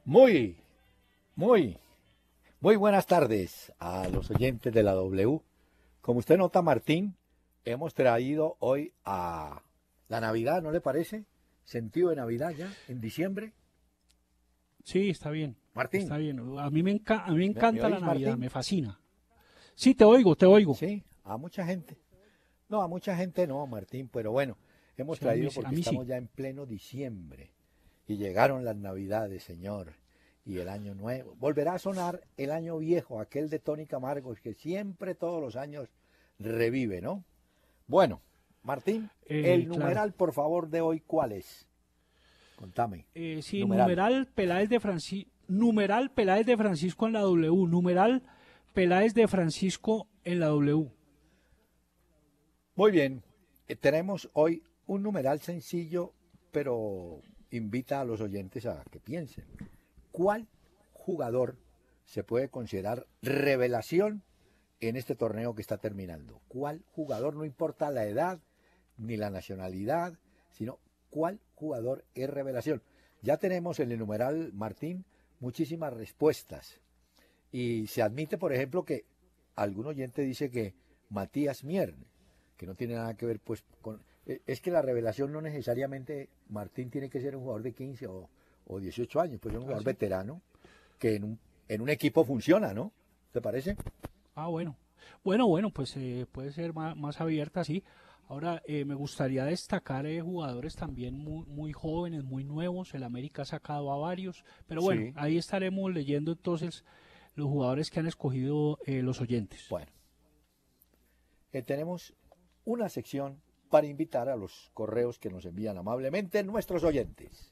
Muy, muy, muy buenas tardes a los oyentes de la W. Como usted nota, Martín, hemos traído hoy a la Navidad, ¿no le parece? Sentido de Navidad ya, en diciembre. Sí, está bien, Martín, está bien. A mí me ¿me encanta la oís, Navidad, Martín? me fascina. Sí, te oigo, te oigo. Sí, a mucha gente. No, a mucha gente no, Martín, pero bueno, hemos Sí, traído a porque mí sí. estamos ya en pleno diciembre y llegaron las Navidades, señor, y el año nuevo. Volverá a sonar el año viejo, aquel de Tony Camargo, que siempre todos los años revive, ¿no? Bueno, Martín, el Claro. numeral, por favor, de hoy, ¿cuál es? Contame. Sí, Numeral. numeral Peláez de Francisco en la W, numeral Peláez de Francisco en la W. Muy bien, tenemos hoy un numeral sencillo, pero invita a los oyentes a que piensen. ¿Cuál jugador se puede considerar revelación en este torneo que está terminando? ¿Cuál jugador? No importa la edad ni la nacionalidad, sino cuál jugador es revelación. Ya tenemos en el numeral, Martín, muchísimas respuestas. Y se admite, por ejemplo, que algún oyente dice que Matías Mier, que no tiene nada que ver pues con... Es que la revelación no necesariamente, Martín, tiene que ser un jugador de 15 o 18 años, pues es un ¿Ah, jugador sí? veterano que en un equipo funciona, ¿no? ¿Te parece? Ah, bueno. Bueno, pues puede ser más abierta, sí. Ahora, me gustaría destacar jugadores también muy jóvenes, muy nuevos. El América ha sacado a varios. Pero bueno, Sí. ahí estaremos leyendo entonces los jugadores que han escogido los oyentes. Bueno, tenemos una sección para invitar a los correos que nos envían amablemente nuestros oyentes.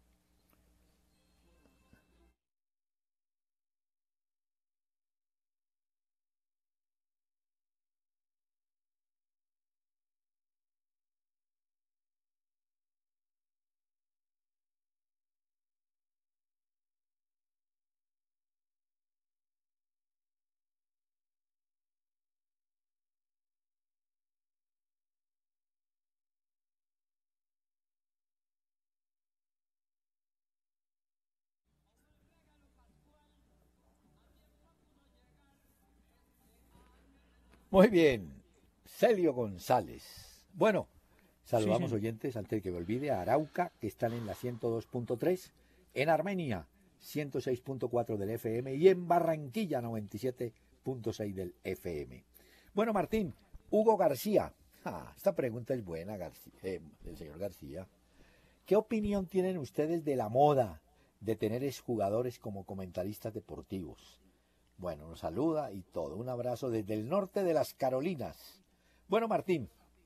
Muy bien, Celio González. Bueno, Sí, saludamos señor. oyentes, antes de que me olvide, a Arauca, que están en la 102.3, en Armenia, 106.4 del FM y en Barranquilla, 97.6 del FM. Bueno, Martín, Hugo García. Esta pregunta es buena, García, el señor García. ¿Qué opinión tienen ustedes de la moda de tener exjugadores como comentaristas deportivos? Bueno, nos saluda y todo. Un abrazo desde el norte de las Carolinas. Bueno, Martín,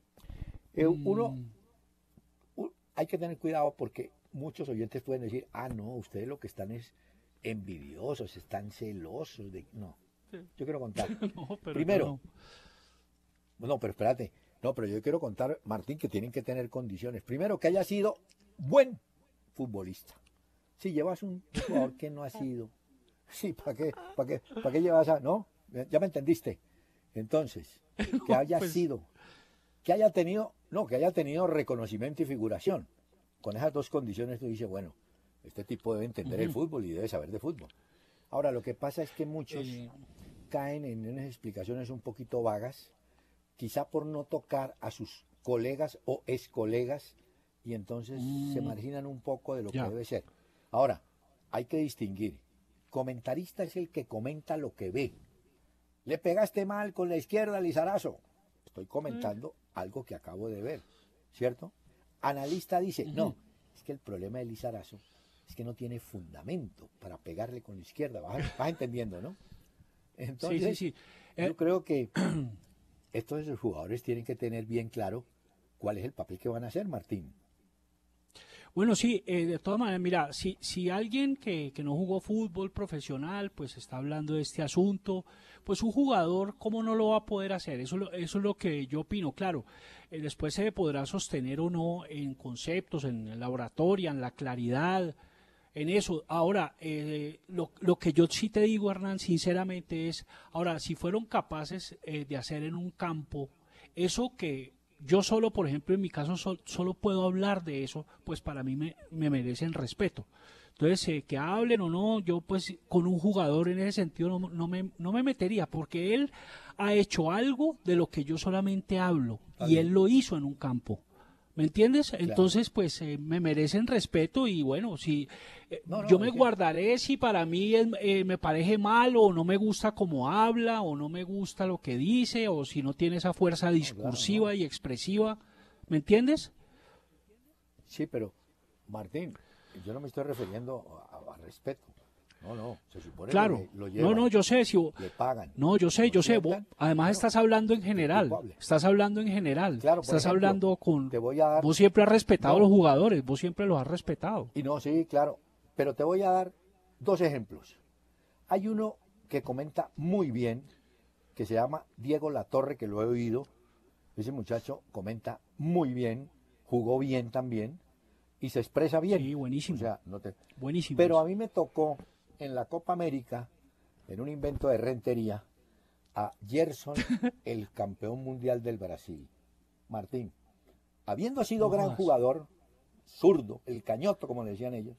uno Mm, hay que tener cuidado porque muchos oyentes pueden decir, no, ustedes lo que están es envidiosos, están celosos de... No, yo quiero contar. no, pero yo Primero, no. no, pero espérate, no, pero yo quiero contar, Martín, que tienen que tener condiciones. Primero, que haya sido buen futbolista. Si llevas un jugador que no ha sido, sí, para qué llevas a...? No, ya me entendiste. Entonces, que No, haya pues, sido, que haya tenido, no, que haya tenido reconocimiento y figuración. Con esas dos condiciones tú dices, bueno, este tipo debe entender el ujú. fútbol y debe saber de fútbol. Ahora, lo que pasa es que muchos Eh, caen en unas explicaciones un poquito vagas, quizá por no tocar a sus colegas o ex colegas, y entonces se mm, marginan un poco de lo que ya. debe ser. Ahora, hay que distinguir. Comentarista es el que comenta lo que ve. Le pegaste mal con la izquierda, Lizarazo. Estoy Eh, comentando algo que acabo de ver, ¿cierto? Analista dice, ujú. no, es que el problema de Lizarazo es que no tiene fundamento para pegarle con la izquierda. Vas entendiendo, ¿no? Sí, sí, Entonces, sí. yo Eh, creo que estos jugadores tienen que tener bien claro cuál es el papel que van a hacer, Martín. Bueno, sí, de todas maneras, mira, si alguien que no jugó fútbol profesional, pues está hablando de este asunto, pues un jugador, ¿cómo no lo va a poder hacer? Eso es lo que yo opino, claro. Después se podrá sostener o no en conceptos, en la oratoria, en la claridad, en eso. Ahora, lo que yo sí te digo, Hernán, sinceramente es, ahora, si fueron capaces de hacer en un campo eso que yo solo, por ejemplo, en mi caso, solo puedo hablar de eso, pues para mí me merecen respeto. Entonces, que hablen o no, yo pues con un jugador en ese sentido no me metería, porque él ha hecho algo de lo que yo solamente hablo, Está y él bien, lo hizo en un campo. ¿Me entiendes? claro. Entonces, pues me merecen respeto y bueno, si No, yo no, me es que, guardaré si para mí me parece mal o no me gusta cómo habla o no me gusta lo que dice o si no tiene esa fuerza no, claro, no. discursiva y expresiva. ¿Me entiendes? Sí, pero Martín, yo no me estoy refiriendo a respeto. No, no, se supone que Claro. lo No, no, llevan, yo sé, si, le pagan, no, lo yo sé. sientan. Además Bueno, estás hablando en que es general. culpable. Estás hablando en general. Claro, por Estás ejemplo, hablando con... te voy a dar, Vos siempre has respetado a los no, jugadores. Vos siempre los has respetado. y no, sí, claro, pero te voy a dar dos ejemplos. Hay uno que comenta muy bien, que se llama Diego Latorre, que lo he oído. Ese muchacho comenta muy bien, jugó bien también y se expresa bien. Sí, O buenísimo. sea, no te... Buenísimo Pero a eso. mí me tocó en la Copa América, en un invento de rentería, a Gerson, el campeón mundial del Brasil. Martín, habiendo sido No gran jodas. jugador, zurdo, el cañoto, como le decían ellos,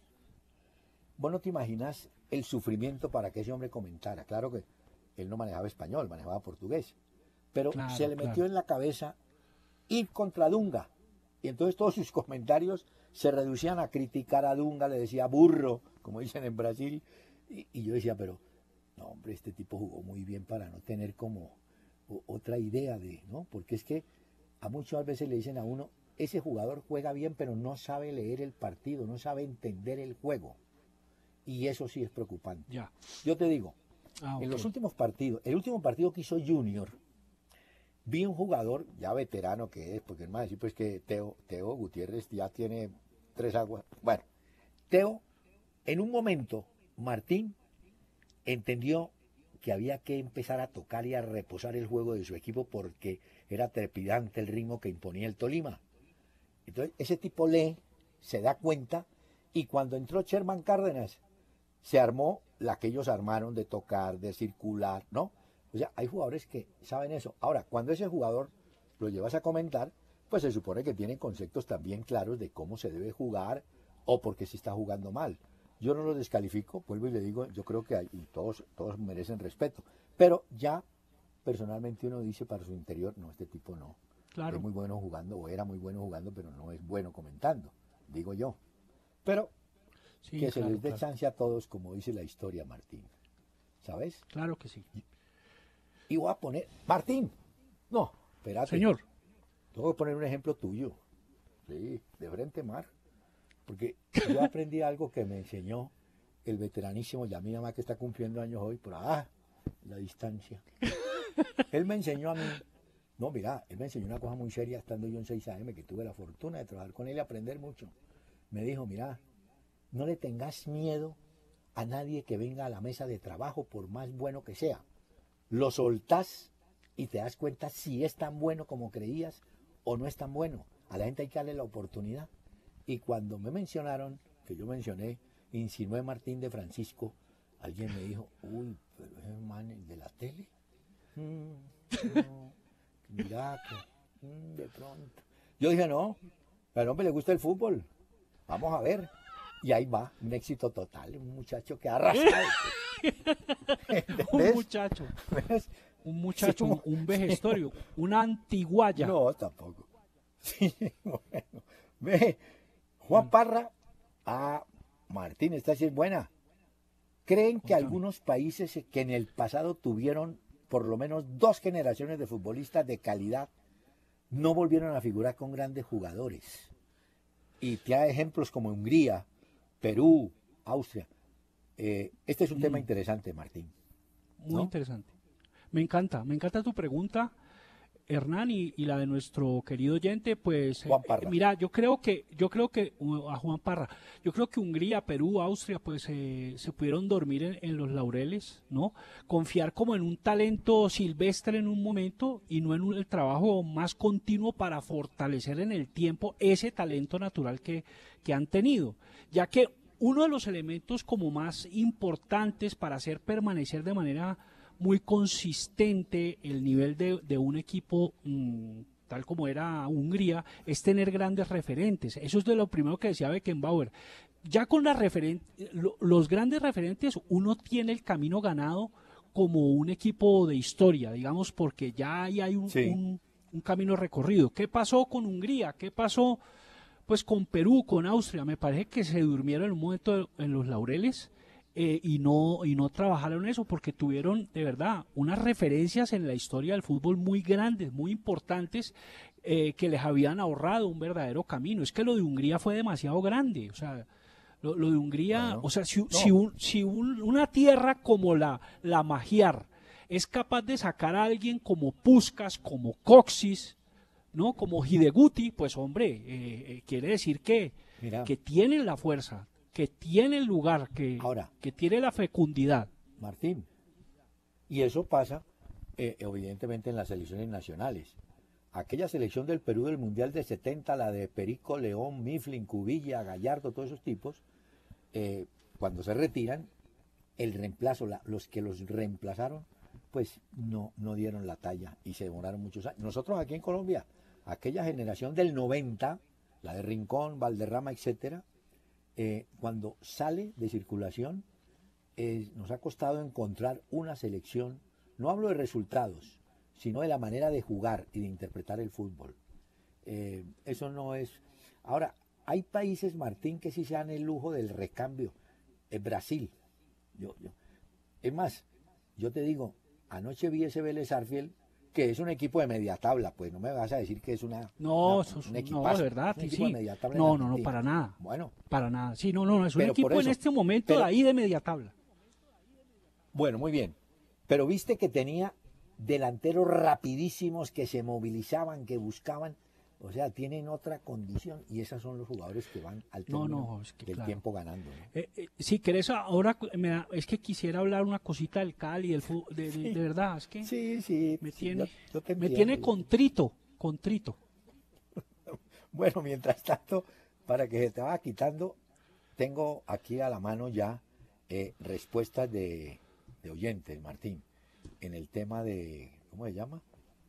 vos no te imaginas el sufrimiento para que ese hombre comentara. Claro que él no manejaba español, manejaba portugués. Pero se Claro, le claro. metió en la cabeza ir contra Dunga. Y entonces todos sus comentarios se reducían a criticar a Dunga, le decía burro, como dicen en Brasil. Y yo decía, pero, no, hombre, este tipo jugó muy bien para no tener como otra idea de, ¿no? Porque es que a muchas veces le dicen a uno, ese jugador juega bien, pero no sabe leer el partido, no sabe entender el juego. Y eso sí es preocupante. Ya. Yo te digo, Ah, en ok. los últimos partidos, el último partido que hizo Junior, vi un jugador ya veterano que es, porque es más decir pues que Teo Gutiérrez ya tiene tres aguas. Bueno, Teo, en un momento, Martín entendió que había que empezar a tocar y a reposar el juego de su equipo porque era trepidante el ritmo que imponía el Tolima. Entonces, ese tipo lee, se da cuenta, y cuando entró Sherman Cárdenas, se armó la que ellos armaron de tocar, de circular, ¿no? O sea, hay jugadores que saben eso. Ahora, cuando ese jugador lo llevas a comentar, pues se supone que tiene conceptos también claros de cómo se debe jugar o por qué se está jugando mal. Yo no lo descalifico, vuelvo y le digo, yo creo que hay, y todos merecen respeto. Pero ya personalmente uno dice para su interior, no, este tipo no. Es Claro. muy bueno jugando o era muy bueno jugando, pero no es bueno comentando, digo yo. Pero Sí, que se claro, les dé claro. chance a todos, como dice la historia, Martín. ¿Sabes? Claro que sí. Y voy a poner, Martín, no, espérate, Señor. tengo que poner un ejemplo tuyo, sí, de frente mar, porque yo aprendí algo que me enseñó el veteranísimo, ya mi mamá que está cumpliendo años hoy, por la distancia. Él me enseñó a mí, no, mira, él me enseñó una cosa muy seria estando yo en 6 AM, que tuve la fortuna de trabajar con él y aprender mucho. Me dijo, mira, no le tengas miedo a nadie que venga a la mesa de trabajo, por más bueno que sea. Lo soltás y te das cuenta si es tan bueno como creías o no es tan bueno. A la gente hay que darle la oportunidad. Y cuando me mencionaron, que yo mencioné, insinué Martín de Francisco, alguien me dijo, uy, pero ese man de la tele. No, mira que de pronto. Yo dije, no, al hombre le gusta el fútbol. Vamos a ver. Y ahí va, un éxito total, un muchacho que ha arrasado. Un ¿Entendés? muchacho. ¿Ves? Un Sí, muchacho, un vejestorio. Una antiguaya. no, tampoco. Sí, bueno. Ve, Juan Parra, Martín, esta sí es buena. ¿Creen que Contame. algunos países que en el pasado tuvieron por lo menos dos generaciones de futbolistas de calidad no volvieron a figurar con grandes jugadores? Y te da ejemplos como Hungría, Perú, Austria. Este es un tema Mm, interesante, Martín, muy ¿no? interesante. Me encanta tu pregunta, Hernán, y la de nuestro querido oyente, pues Juan Parra. mira, a Juan Parra, yo creo que Hungría, Perú, Austria, pues se pudieron dormir en los laureles, ¿no? Confiar como en un talento silvestre en un momento y no en el trabajo más continuo para fortalecer en el tiempo ese talento natural que han tenido, ya que uno de los elementos como más importantes para hacer permanecer de manera muy consistente el nivel de un equipo tal como era Hungría, es tener grandes referentes. Eso es de lo primero que decía Beckenbauer. ya con los grandes referentes, uno tiene el camino ganado como un equipo de historia, digamos, porque ya ahí hay Sí. un camino recorrido. ¿Qué pasó con Hungría? ¿Qué pasó pues con Perú, con Austria? Me parece que se durmieron en un momento en los laureles, y no trabajaron eso porque tuvieron de verdad unas referencias en la historia del fútbol muy grandes, muy importantes, que les habían ahorrado un verdadero camino. Es que lo de Hungría fue demasiado grande, o sea, lo de Hungría, o Bueno, sea, no, una tierra como la Magyar es capaz de sacar a alguien como Puskás, como Coxis, ¿no? Como Hideguti, pues hombre, quiere decir mira, que tienen la fuerza, que tienen el lugar, ahora, que tiene la fecundidad. Martín, y eso pasa evidentemente en las selecciones nacionales. Aquella selección del Perú del Mundial de 70, la de Perico, León, Mifflin, Cubilla, Gallardo, todos esos tipos, cuando se retiran, el reemplazo, los que los reemplazaron, pues no dieron la talla y se demoraron muchos años. Nosotros aquí en Colombia, aquella generación del 90, la de Rincón, Valderrama, etcétera, cuando sale de circulación, nos ha costado encontrar una selección, no hablo de resultados, sino de la manera de jugar y de interpretar el fútbol. Eso no es... Ahora, hay países, Martín, que sí se dan el lujo del recambio. Brasil. Yo. Es más, yo te digo, anoche vi ese Vélez Arfiel, que es un equipo de media tabla, pues no me vas a decir que es No, un no, de equipazo, verdad, es un equipo de sí. media tabla en No, Argentina. para nada. Bueno, Para nada. Sí, no, es un pero por equipo en eso, este momento de pero ahí de media tabla. bueno, muy bien. Pero viste que tenía delanteros rapidísimos que se movilizaban, que buscaban, o sea, tienen otra condición y esos son los jugadores que van al término No, es que del claro. tiempo ganando, ¿no? Si querés, ahora es que quisiera hablar una cosita del Cali, del fútbol, de Sí, verdad, es que sí, yo te me entiendo, tiene yo te... contrito. Bueno, mientras tanto, para que se te vaya quitando, tengo aquí a la mano ya respuestas de oyentes, Martín, en el tema de, ¿cómo se llama?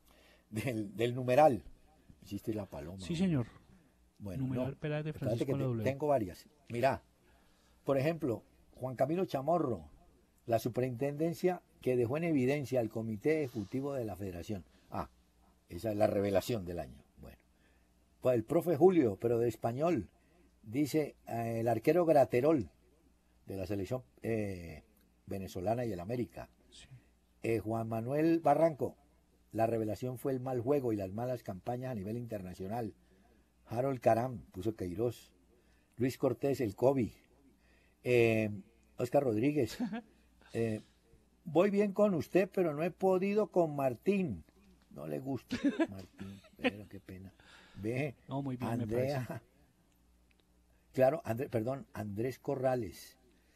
Del numeral. Hiciste la paloma, Sí, hombre. señor. Bueno, no, Numeral Peláez de espérate Francisco que la W. tengo varias. Mira, por ejemplo, Juan Camilo Chamorro, la superintendencia que dejó en evidencia al Comité Ejecutivo de la Federación. Ah, esa es la revelación del año. Bueno, pues el profe Julio, pero de español, dice el arquero Graterol de la selección venezolana y el América. Sí. Juan Manuel Barranco, la revelación fue el mal juego y las malas campañas a nivel internacional. Harold Caram, puso Queiroz. Luis Cortés, el Kobe. Oscar Rodríguez. Voy bien con usted, pero no he podido con Martín. No le gusta Martín, pero qué pena. Ve, No, muy bien, me parece. Andrea. Claro, perdón, Andrés Corrales.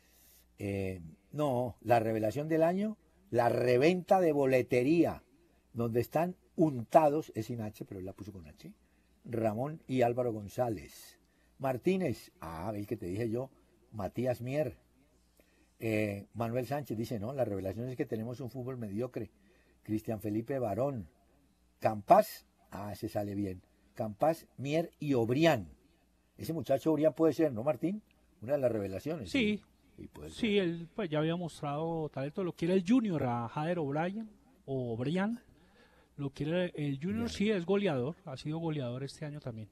No, la revelación del año, la reventa de boletería, donde están untados, es sin H, pero él la puso con H, Ramón y Álvaro González. Martínez, el que te dije yo, Matías Mier. Manuel Sánchez dice, no, la revelación es que tenemos un fútbol mediocre. Cristian Felipe Barón. Campas, ese sale bien. Campas, Mier y Obrián. Ese muchacho Obrián puede ser, ¿no, Martín? Una de las revelaciones. Sí, Sí, puede ser. sí, él pues ya había mostrado talento. Lo quiere el Junior a Jader O'Brien o O'Brien. Lo quiere el Junior, Ya. sí, es goleador. Ha sido goleador este año también.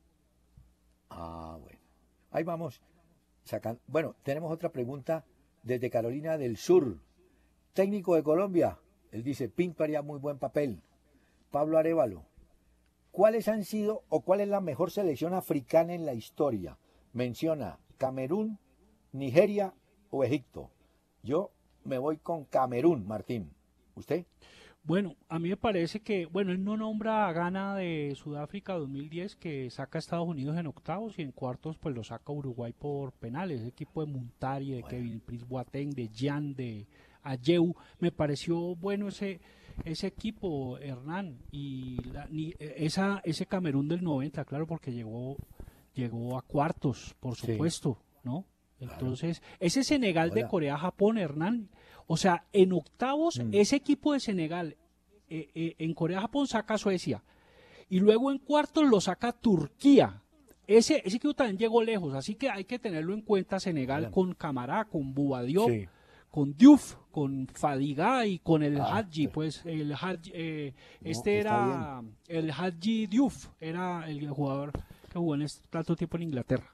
Bueno. Ahí vamos sacando. Bueno, tenemos otra pregunta desde Carolina del Sur. Técnico de Colombia. Él dice, Pinto haría muy buen papel. Pablo Arévalo. ¿Cuáles han sido o cuál es la mejor selección africana en la historia? Menciona Camerún, Nigeria o Egipto. Yo me voy con Camerún, Martín. ¿Usted? Bueno, a mí me parece que, bueno, él no nombra a Ghana de Sudáfrica 2010, que saca a Estados Unidos en octavos y en cuartos pues lo saca Uruguay por penales. Ese equipo de Muntari, de Bueno, Kevin Prince Boateng, de Jan, de Ayew, me pareció bueno ese equipo, Hernán, y ese Camerún del 90, claro, porque llegó a cuartos, por sí, supuesto, ¿no? claro. Entonces, ese Senegal de Hola. Corea-Japón, Hernán, o sea, en octavos, Mm, ese equipo de Senegal en Corea-Japón saca a Suecia. Y luego en cuartos lo saca Turquía. ese equipo también llegó lejos, así que hay que tenerlo en cuenta. Senegal Bueno, con Camará, con Bouba Diop, sí. con Diouf, con Fadiga y con el Ah, Hadji, pues el Hadji, no, este está bien. era el Hadji Diouf, era el jugador que jugó en tanto tiempo en Inglaterra.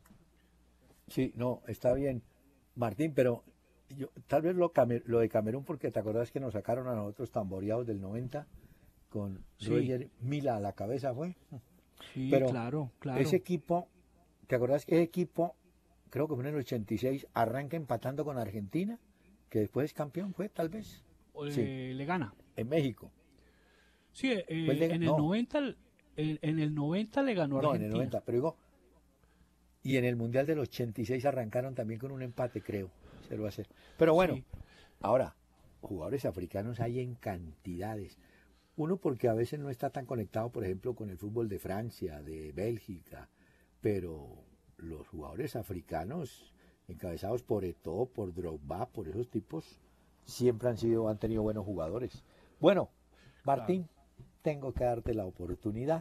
Sí, no, está bien, Martín, pero tal vez lo de Camerún, porque te acordás que nos sacaron a nosotros tamboreados del 90 con Sí, Roger Mila a la cabeza, fue. sí, Pero claro, ese claro. equipo, ¿te acordás que ese equipo, creo que fue en el 86, arranca empatando con Argentina, que después es campeón, fue tal vez? Sí, Le gana. en México. Sí, Fue en el no, 90, en el 90 le ganó a no, en el Argentina. 90, pero digo, y en el Mundial del 86 arrancaron también con un empate, creo, 0-0. Pero bueno, Sí, ahora, jugadores africanos hay en cantidades. Uno porque a veces no está tan conectado, por ejemplo, con el fútbol de Francia, de Bélgica, pero los jugadores africanos, encabezados por Eto'o, por Drogba, por esos tipos, siempre han tenido buenos jugadores. Bueno, claro. Martín, tengo que darte la oportunidad,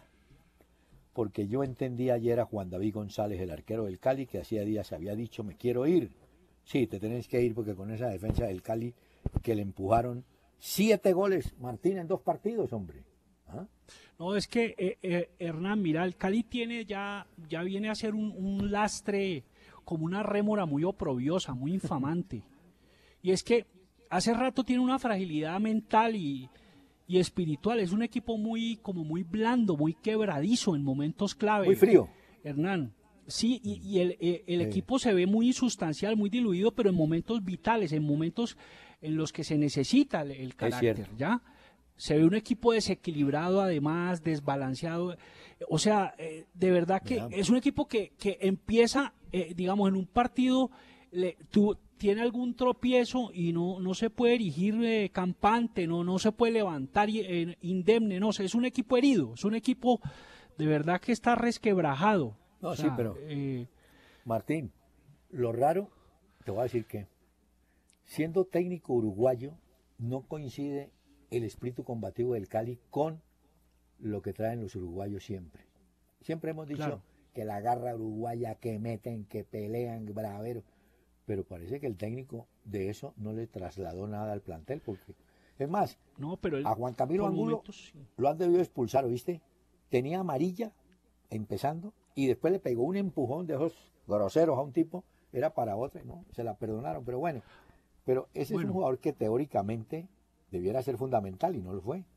porque yo entendí ayer a Juan David González, el arquero del Cali, que hacía días había dicho, me quiero ir. Sí, te tenés que ir porque con esa defensa del Cali que le empujaron 7 goles, Martín, en 2 partidos, hombre. ¿Ah? No, es que Hernán, mira, el Cali tiene ya viene a ser un lastre, como una rémora muy oprobiosa, muy infamante. Y es que hace rato tiene una fragilidad mental y espiritual. Es un equipo muy, como muy blando, muy quebradizo en momentos Muy clave, frío. Hernán. Sí, y el Sí, equipo se ve muy insustancial, muy diluido, pero en momentos vitales, en momentos en los que se necesita el es carácter, cierto. ¿ya? Se ve un equipo desequilibrado, además, desbalanceado. O sea, de verdad que Mira, es un equipo que empieza, digamos, en un partido, tiene algún tropiezo y no se puede erigir campante, no se puede levantar indemne, no, es un equipo herido, es un equipo de verdad que está resquebrajado. O no, sí, sea, pero Martín, lo raro, te voy a decir que siendo técnico uruguayo, no coincide el espíritu combativo del Cali con lo que traen los uruguayos siempre. Siempre hemos dicho claro. que la garra uruguaya, que meten, que pelean, bravero, pero parece que el técnico de eso no le trasladó nada al plantel, porque es más, No, pero él a Juan Camilo por Angulo momentos sí. lo han debido expulsar, ¿viste? Tenía amarilla empezando y después le pegó un empujón de esos groseros a un tipo, era para otro, ¿no? Se la perdonaron, pero bueno, pero ese es un Bueno, jugador que teóricamente debiera ser fundamental y no lo fue.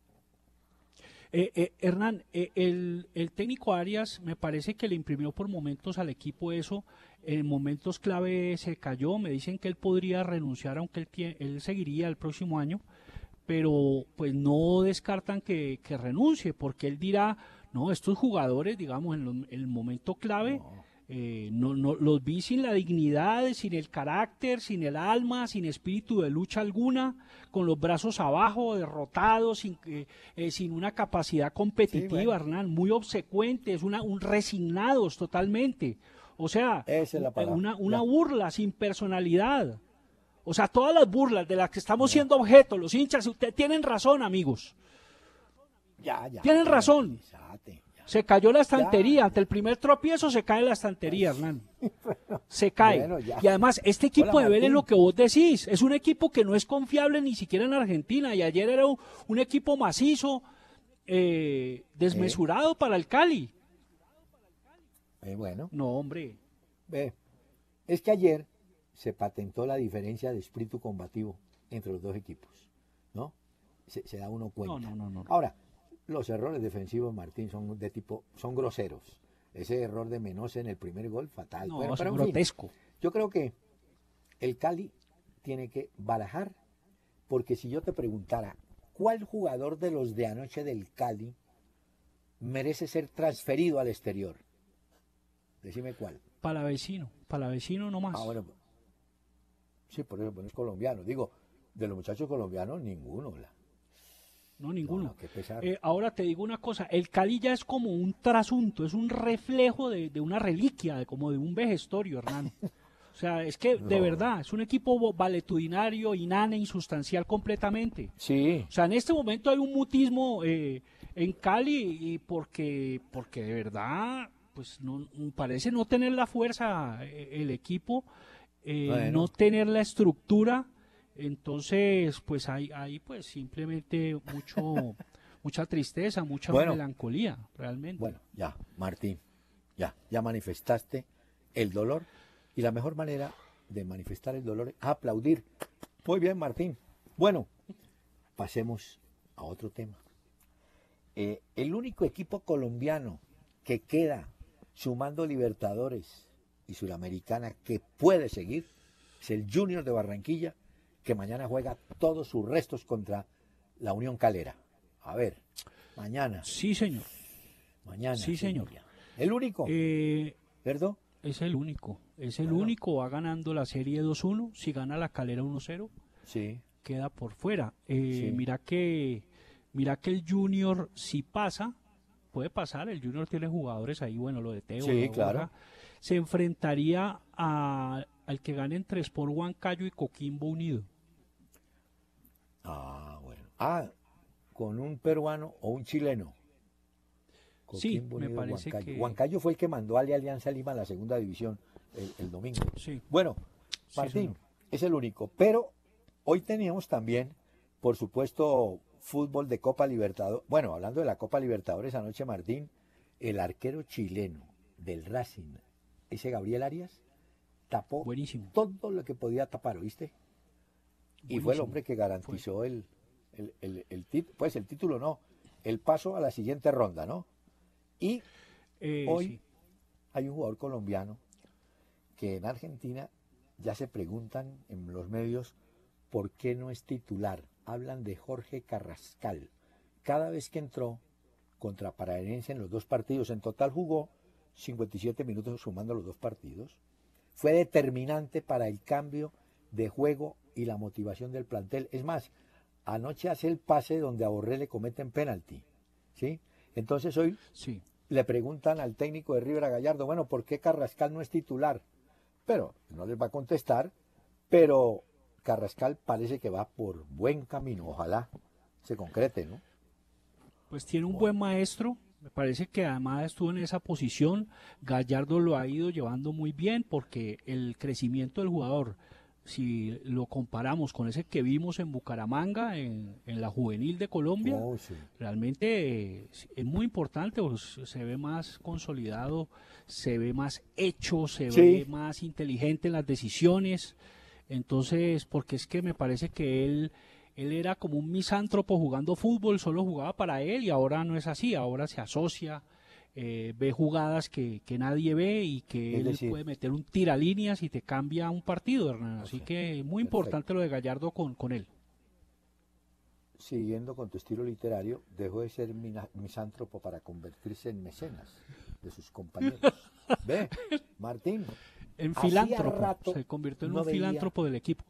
Hernán, el técnico Arias me parece que le imprimió por momentos al equipo eso. En momentos clave se cayó. Me dicen que él podría renunciar, aunque él seguiría el próximo año. Pero pues no descartan que renuncie, porque él dirá, no, estos jugadores, digamos, en el momento clave, No, no los vi sin la dignidad, sin el carácter, sin el alma, sin espíritu de lucha alguna, con los brazos abajo, derrotados, sin una capacidad sí, competitiva, bueno, Hernán, muy obsecuentes, un resignados totalmente. O sea, esa es la palabra. una Ya, burla sin personalidad. O sea, todas las burlas de las que estamos no, siendo objeto, los hinchas, ustedes tienen razón, amigos. ya, Tienen razón. tranquilízate, Se cayó la ya, estantería. Ante el primer tropiezo se cae la estantería, Hernán. Se cae. bueno, ya. Y además, este Hola equipo de Vélez, lo Martín, que vos decís, es un equipo que no es confiable ni siquiera en Argentina. Y ayer era un equipo macizo, eh, desmesurado para el Cali. bueno, No, hombre. ve, es que ayer se patentó la diferencia de espíritu combativo entre los dos equipos, ¿no? Se da uno No, cuenta. no, no, no. Ahora, los errores defensivos, Martín, son groseros. Ese error de Menose en el primer gol, fatal. No, Bueno, es pero en fin, grotesco. yo creo que el Cali tiene que barajar, porque si yo te preguntara, ¿cuál jugador de los de anoche del Cali merece ser transferido al exterior? Decime cuál. Para vecino no Ah, más. bueno, sí, por eso, bueno, es colombiano. Digo, de los muchachos colombianos, ninguno. No, No, ninguno. no, qué pesar. Ahora te digo una cosa, el Cali ya es como un trasunto, es un reflejo de una reliquia, como de un vejestorio, Hernán. O sea, es que de No. verdad, es un equipo valetudinario, inane, insustancial completamente. Sí, O sea, en este momento hay un mutismo en Cali y porque de verdad pues no parece no tener la fuerza el equipo, Bueno, no tener la estructura, entonces pues hay pues simplemente mucha tristeza, mucha bueno, melancolía, realmente. bueno, ya, Martín, ya manifestaste el dolor y la mejor manera de manifestar el dolor es aplaudir. Muy bien, Martín. Bueno, pasemos a otro tema. El único equipo colombiano que queda sumando Libertadores y Suramericana que puede seguir es el Junior de Barranquilla, que mañana juega todos sus restos contra la Unión Calera. A ver, mañana, Sí, señor, mañana, sí, señor. Sevilla. El único, Eh, ¿verdad? es el Bueno, único, va ganando la serie 2-1, si gana la Calera 1-0, sí, queda por fuera. sí, Mira que el Junior si pasa, puede pasar, el Junior tiene jugadores ahí, bueno, lo de Teo, lo sí, de claro. Borja, se enfrentaría al que gane entre Sport Huancayo y Coquimbo Unido. Ah, bueno. Ah, con un peruano o un chileno. Sí, Coquimbo me Unido parece Huancayo. que Huancayo fue el que mandó a Alianza Lima a la segunda división el domingo. sí, Bueno, sí, Martín, señor. es el único. Pero hoy teníamos también, por supuesto, fútbol de Copa Libertadores. Bueno, hablando de la Copa Libertadores anoche, Martín, el arquero chileno del Racing, ese Gabriel Arias, tapó Buenísimo, todo lo que podía tapar, ¿oíste? Y fue el buenísimo. hombre que Fue. garantizó pues el título no, el paso a la siguiente ronda, ¿no? Y hoy Sí, hay un jugador colombiano que en Argentina ya se preguntan en los medios por qué no es titular. Hablan de Jorge Carrascal. Cada vez que entró contra Paranaense en los dos partidos, en total jugó 57 minutos sumando los dos partidos, fue determinante para el cambio de juego y la motivación del plantel. Es más, anoche hace el pase donde a Borré le cometen penalti, ¿sí? Entonces hoy sí. le preguntan al técnico de River, a Gallardo, bueno, ¿por qué Carrascal no es titular? Pero no les va a contestar, pero Carrascal parece que va por buen camino, ojalá se concrete, ¿no? Pues tiene un Bueno, buen maestro, me parece que además estuvo en esa posición, Gallardo lo ha ido llevando muy bien porque el crecimiento del jugador, si lo comparamos con ese que vimos en Bucaramanga, en la juvenil de Colombia, oh, sí, realmente es muy importante, pues, se ve más consolidado, se ve más hecho, se ve sí, más inteligente en las decisiones, entonces, porque es que me parece que él era como un misántropo jugando fútbol, solo jugaba para él y ahora no es así, ahora se asocia, ve jugadas que nadie ve y que es él decir, puede meter un tiradíneas y te cambia un partido, Hernán. o Así sea, que muy importante perfecto. lo de Gallardo con él. Siguiendo con tu estilo literario, dejó de ser misántropo para convertirse en mecenas de sus compañeros. Ve, Martín, En hacía filántropo, rato se convirtió en un no veía, filántropo del equipo.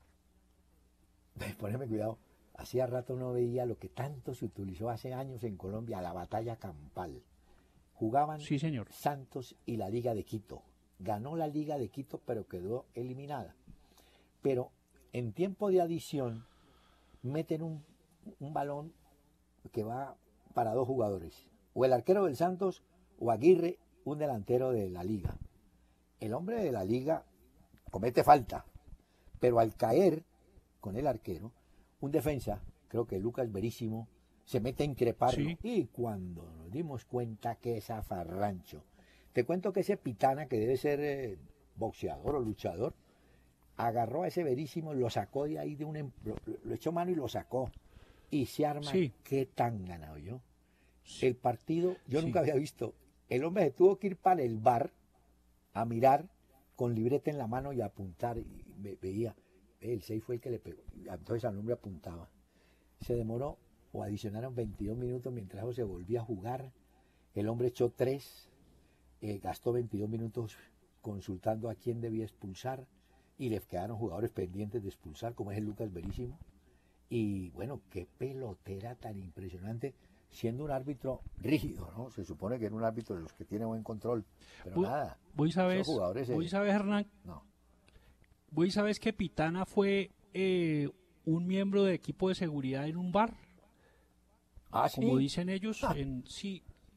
poneme cuidado, hacía rato no veía lo que tanto se utilizó hace años en Colombia, la batalla campal. Jugaban Sí, señor. Santos y la Liga de Quito. Ganó la Liga de Quito, pero quedó eliminada. Pero en tiempo de adición meten un balón que va para dos jugadores. O el arquero del Santos o Aguirre, un delantero de la Liga. El hombre de la Liga comete falta, pero al caer con el arquero, un defensa, creo que Lucas Verísimo, se mete a increparlo. Sí, Y cuando nos dimos cuenta que es afarrancho, te cuento que ese Pitana, que debe ser boxeador o luchador, agarró a ese Verísimo, lo sacó de ahí, lo echó mano y lo sacó. Y se arma, sí, qué tan ganado yo. sí, El partido, yo nunca sí. había visto, el hombre se tuvo que ir para el bar a mirar con libreta en la mano y apuntar. Y veía, el 6 fue el que le pegó. Entonces al hombre apuntaba. Se demoró o adicionaron 22 minutos mientras se volvía a jugar. El hombre echó 3, gastó 22 minutos consultando a quién debía expulsar y le quedaron jugadores pendientes de expulsar, como es el Lucas Verísimo. Y bueno, qué pelotera tan impresionante, siendo un árbitro rígido, ¿no? Se supone que era un árbitro de los que tiene buen control, pero Vo- nada, Voy esos sabes, jugadores, voy sabes, Hernán, no. voy sabes que Pitana fue un miembro de equipo de seguridad en un bar, Ah, como sí, dicen ellos, ah, sí,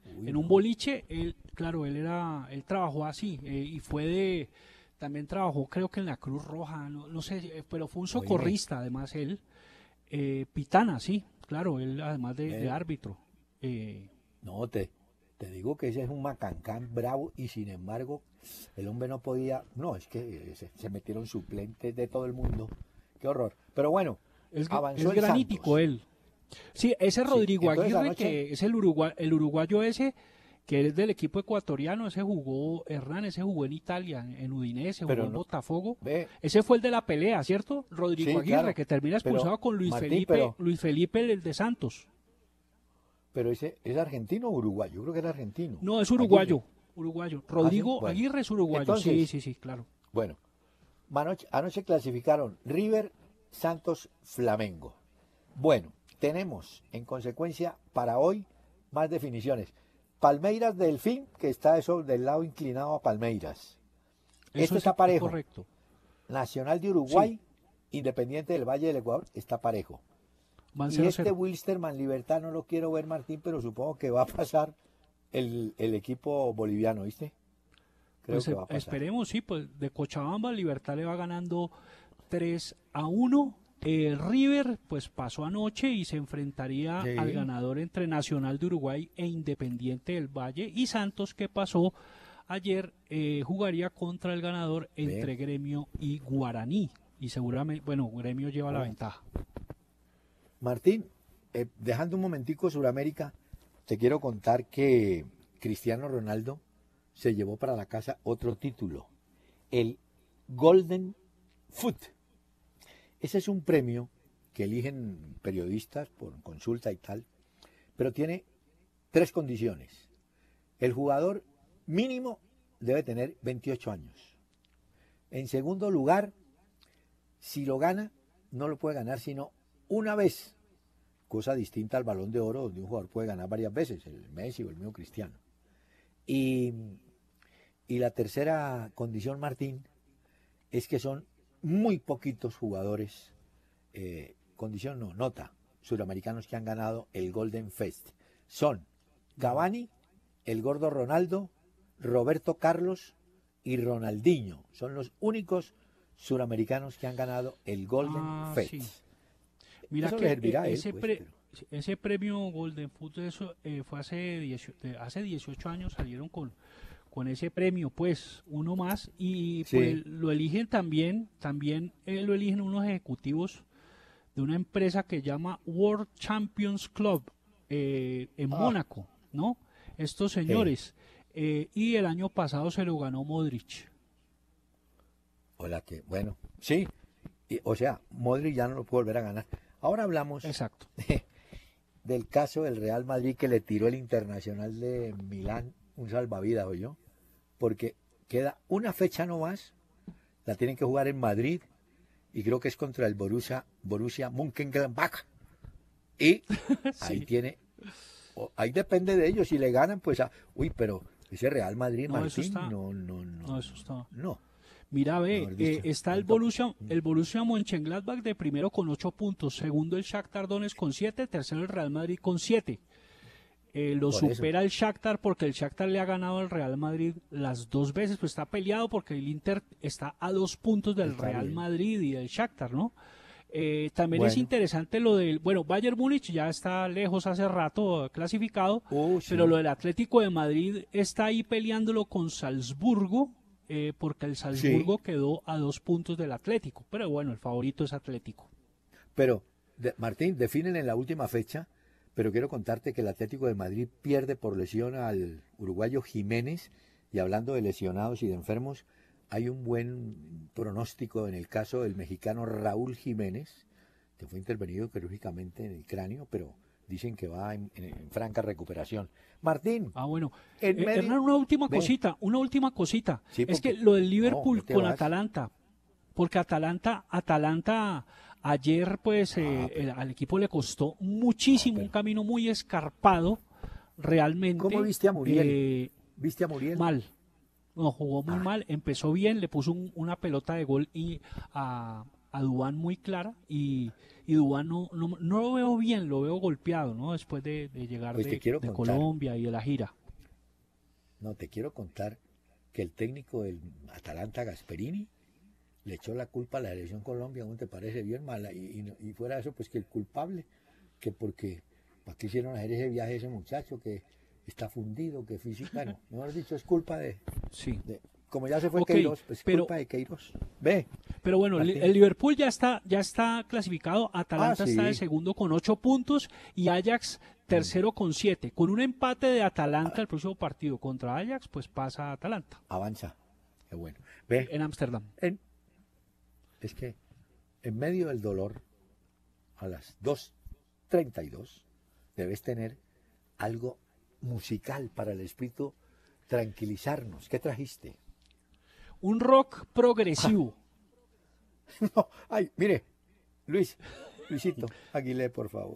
en un boliche, él, claro, él trabajó así y también trabajó creo que en la Cruz Roja, no sé, pero fue un Oíme, socorrista además él, Pitana, sí, claro, él además de ve, árbitro. Eh, no, te digo que ese es un macancán bravo y sin embargo el hombre no podía, no, es que se metieron suplentes de todo el mundo, qué horror. Pero bueno, avanzó es el granítico Santos. él. Sí, ese Sí, Rodrigo entonces Aguirre, anoche, que es el uruguayo ese, que es del equipo ecuatoriano, ese jugó, Hernán, ese jugó en Italia, en Udinese, jugó pero en no, Botafogo. ve, Ese fue el de la pelea, ¿cierto? Rodrigo sí, Aguirre, claro, que termina pero expulsado con Martín, Luis Felipe el de Santos. pero ese es argentino o uruguayo, yo creo que era argentino, No, es Aguirre. uruguayo, uruguayo. Ah, sí, Rodrigo bueno. Aguirre es uruguayo, sí, Entonces, sí, sí, claro. bueno, anoche clasificaron River, Santos, Flamengo. Bueno, tenemos en consecuencia para hoy más definiciones. Palmeiras Delfín, que está eso del lado inclinado a Palmeiras. Eso Este está es parejo. correcto. Nacional de Sí, Uruguay, Independiente del Valle del Ecuador, está parejo. van Y cero este cero. Wilstermann Libertad no lo quiero ver, Martín, pero supongo que va a pasar el equipo boliviano, ¿viste? Creo Pues que va a pasar. esperemos, sí, pues de Cochabamba Libertad le va ganando 3-1. El River pues pasó anoche y se enfrentaría al Sí, ganador entre Nacional de Uruguay e Independiente del Valle, y Santos, que pasó ayer, jugaría contra el ganador ve. entre Gremio y Guaraní, y seguramente, bueno, Gremio lleva la Oh. ventaja. Martín, dejando un momentico Sudamérica, te quiero contar que Cristiano Ronaldo se llevó para la casa otro título, el Golden Foot. Ese es un premio que eligen periodistas por consulta y tal, pero tiene tres condiciones. El jugador mínimo debe tener 28 años. En segundo lugar, si lo gana, no lo puede ganar sino una vez, cosa distinta al Balón de Oro, donde un jugador puede ganar varias veces, el Messi o el mismo Cristiano. Y, y la tercera condición, Martín, es que son muy poquitos jugadores, condición no, nota, suramericanos que han ganado el Golden Fest. Son Cavani, el gordo Ronaldo, Roberto Carlos y Ronaldinho. Son los únicos suramericanos que han ganado el Golden Ah, sí. Fest. Mira Eso le que servirá a él, pues, pero... ese premio Golden Foot, eso, fue hace 18 años, salieron con ese premio, pues, uno más, y Sí. pues lo eligen también lo eligen unos ejecutivos de una empresa que llama World Champions Club, en Ah, Mónaco, ¿no? Estos eh, señores, y el año pasado se lo ganó Modric. hola, que, bueno, sí. O sea, Modric ya no lo puede volver a ganar. Ahora hablamos Exacto. del caso del Real Madrid que le tiró el Internacional de Milán un salvavidas, yo, porque queda una fecha no más, la tienen que jugar en Madrid y creo que es contra el Borussia Mönchengladbach. Y ahí Sí. tiene, ahí depende de ellos, si le ganan, pues, uy, pero ese Real Madrid, No, eso Martín, está, no, no, no, no, eso no, está. no, Mira, ve, mejor dicho, está tanto, El Borussia Mönchengladbach de primero con 8 puntos, segundo el Shakhtar Donetsk con 7, tercero el Real Madrid con 7. Lo por eso, supera el Shakhtar porque el Shakhtar le ha ganado al Real Madrid las dos veces, pues está peleado porque el Inter está a 2 puntos del está Real bien. Madrid y del Shakhtar, ¿no? También es Bueno, interesante lo del, bueno, Bayern Múnich ya está lejos hace rato, clasificado, pero lo sí, del Atlético de Madrid está ahí peleándolo con Salzburgo, porque el sí, Salzburgo quedó a 2 puntos del Atlético, pero bueno, el favorito es Atlético. pero Martín, definen en la última fecha, pero quiero contarte que el Atlético de Madrid pierde por lesión al uruguayo Jiménez, y hablando de lesionados y de enfermos, hay un buen pronóstico en el caso del mexicano Raúl Jiménez, que fue intervenido quirúrgicamente en el cráneo, pero dicen que va en franca recuperación. Martín, Ah, bueno. en medio, Hernán, ve, una última cosita. sí, Es que porque, lo del no, no Liverpool te con vas. Atalanta, porque Atalanta ayer, pues, Ah, pero, al equipo le costó no, muchísimo, un pero, camino muy escarpado, ¿cómo realmente, viste a Muriel? ¿Viste a Muriel? mal. No, jugó muy Ah, mal, empezó bien, le puso una pelota de gol a Duván muy clara, y Duván no lo veo bien, lo veo golpeado, ¿no? Después de llegar pues te quiero de contar. Colombia y de la gira. No, te quiero contar que el técnico del Atalanta, Gasperini, le echó la culpa a la selección Colombia, ¿cómo te parece? Bien mala. Y fuera de eso, pues que el culpable, que porque, ¿para qué hicieron hacer ese viaje ese muchacho que está fundido, que físico? Bueno, mejor dicho, es culpa Sí. como ya se fue Ok, Queiroz, pues pero culpa de Queiroz. Ve, Pero bueno, el Martín. Liverpool ya está clasificado, Ah, Atalanta está de sí. segundo con 8 puntos y Ajax Mm. tercero con 7. Con un empate de Atalanta el próximo partido contra Ajax, pues pasa a Atalanta Avanza. Qué bueno. Ve, en Ámsterdam. en- es que en medio del dolor, a las 2:32 debes tener algo musical para el espíritu, tranquilizarnos. ¿Qué trajiste? Un rock progresivo. No, ay, mire, Luisito Aguilé, por favor.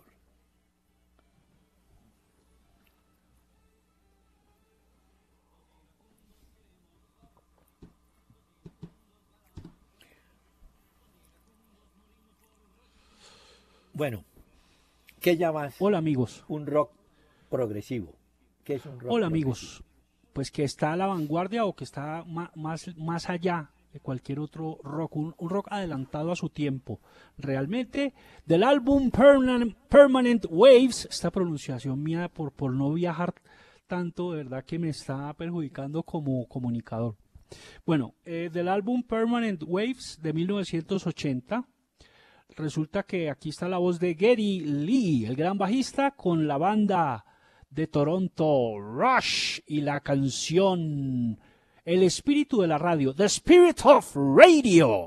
Bueno, ¿qué llamas Hola amigos, un rock progresivo? ¿Qué es un rock hola progresivo? amigos. Pues que está a la vanguardia o que está más allá de cualquier otro rock, un rock adelantado a su tiempo. Realmente, del álbum Permanent Waves, esta pronunciación mía por no viajar tanto, de verdad que me está perjudicando como comunicador. Bueno, del álbum Permanent Waves de 1980, resulta que aquí está la voz de Geddy Lee, el gran bajista, con la banda de Toronto Rush y la canción El espíritu de la radio, The Spirit of Radio.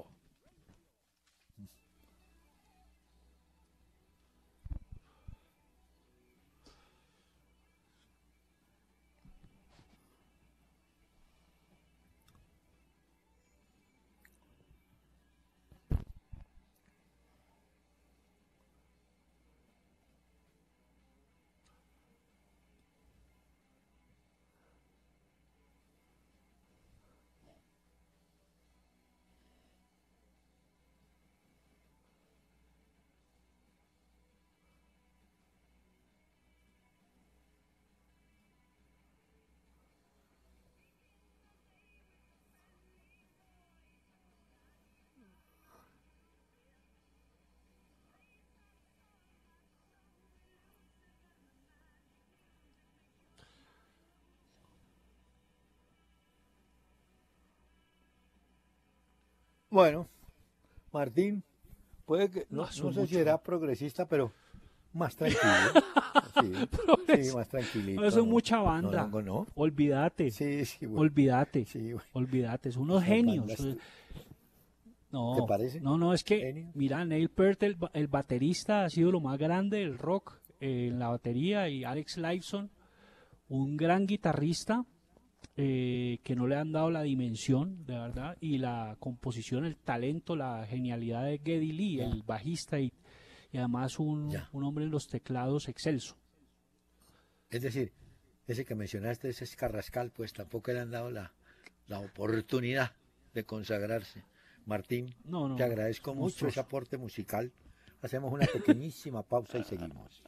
Bueno, Martín, puede que, No, no son sé si mucho. era progresista, pero más tranquilo. Sí, sí, más No, tranquilito, eso es ¿no? mucha No, no, banda. no. Olvídate, Sí, sí, bueno. olvídate, Sí, bueno. olvídate. Son unos Esas genios. bandas, ¿te No, parece? no, es que, Genio. mira, Neil Peart, el baterista, ha sido lo más grande del rock en la batería y Alex Lifeson, un gran guitarrista que no le han dado la dimensión, de verdad, y la composición, el talento, la genialidad de Geddy Lee, Ya, el bajista y además ya. un hombre en los teclados excelso. Es decir, ese que mencionaste, ese es Carrascal, pues tampoco le han dado la oportunidad de consagrarse. Martín, No, te no, no, es agradezco mucho ese monstruoso. aporte musical. Hacemos una pequeñísima pausa y seguimos.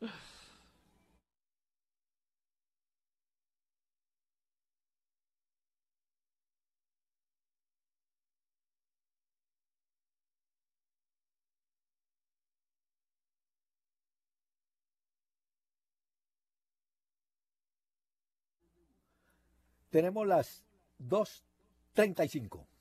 Tenemos las 2:35.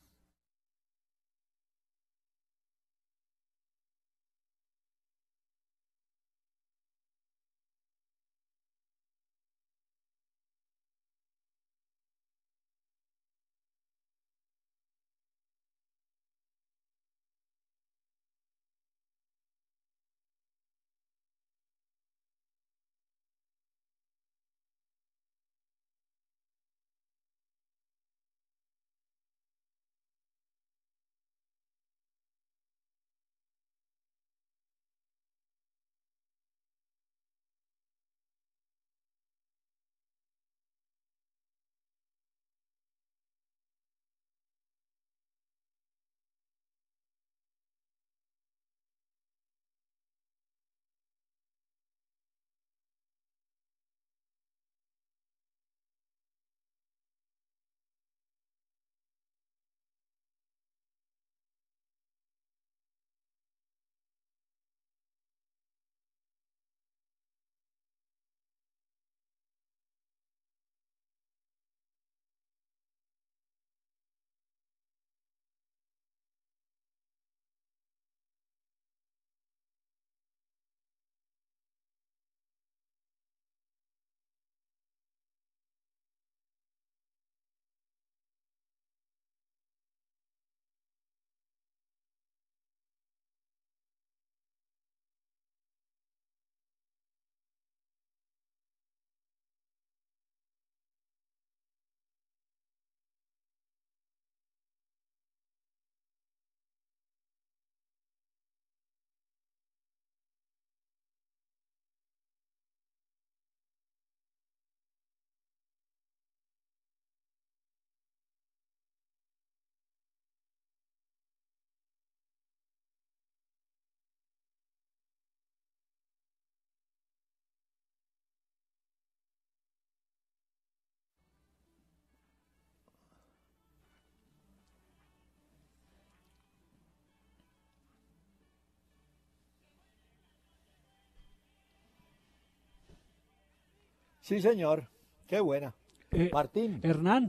Sí, señor. Qué buena. Martín, Hernán,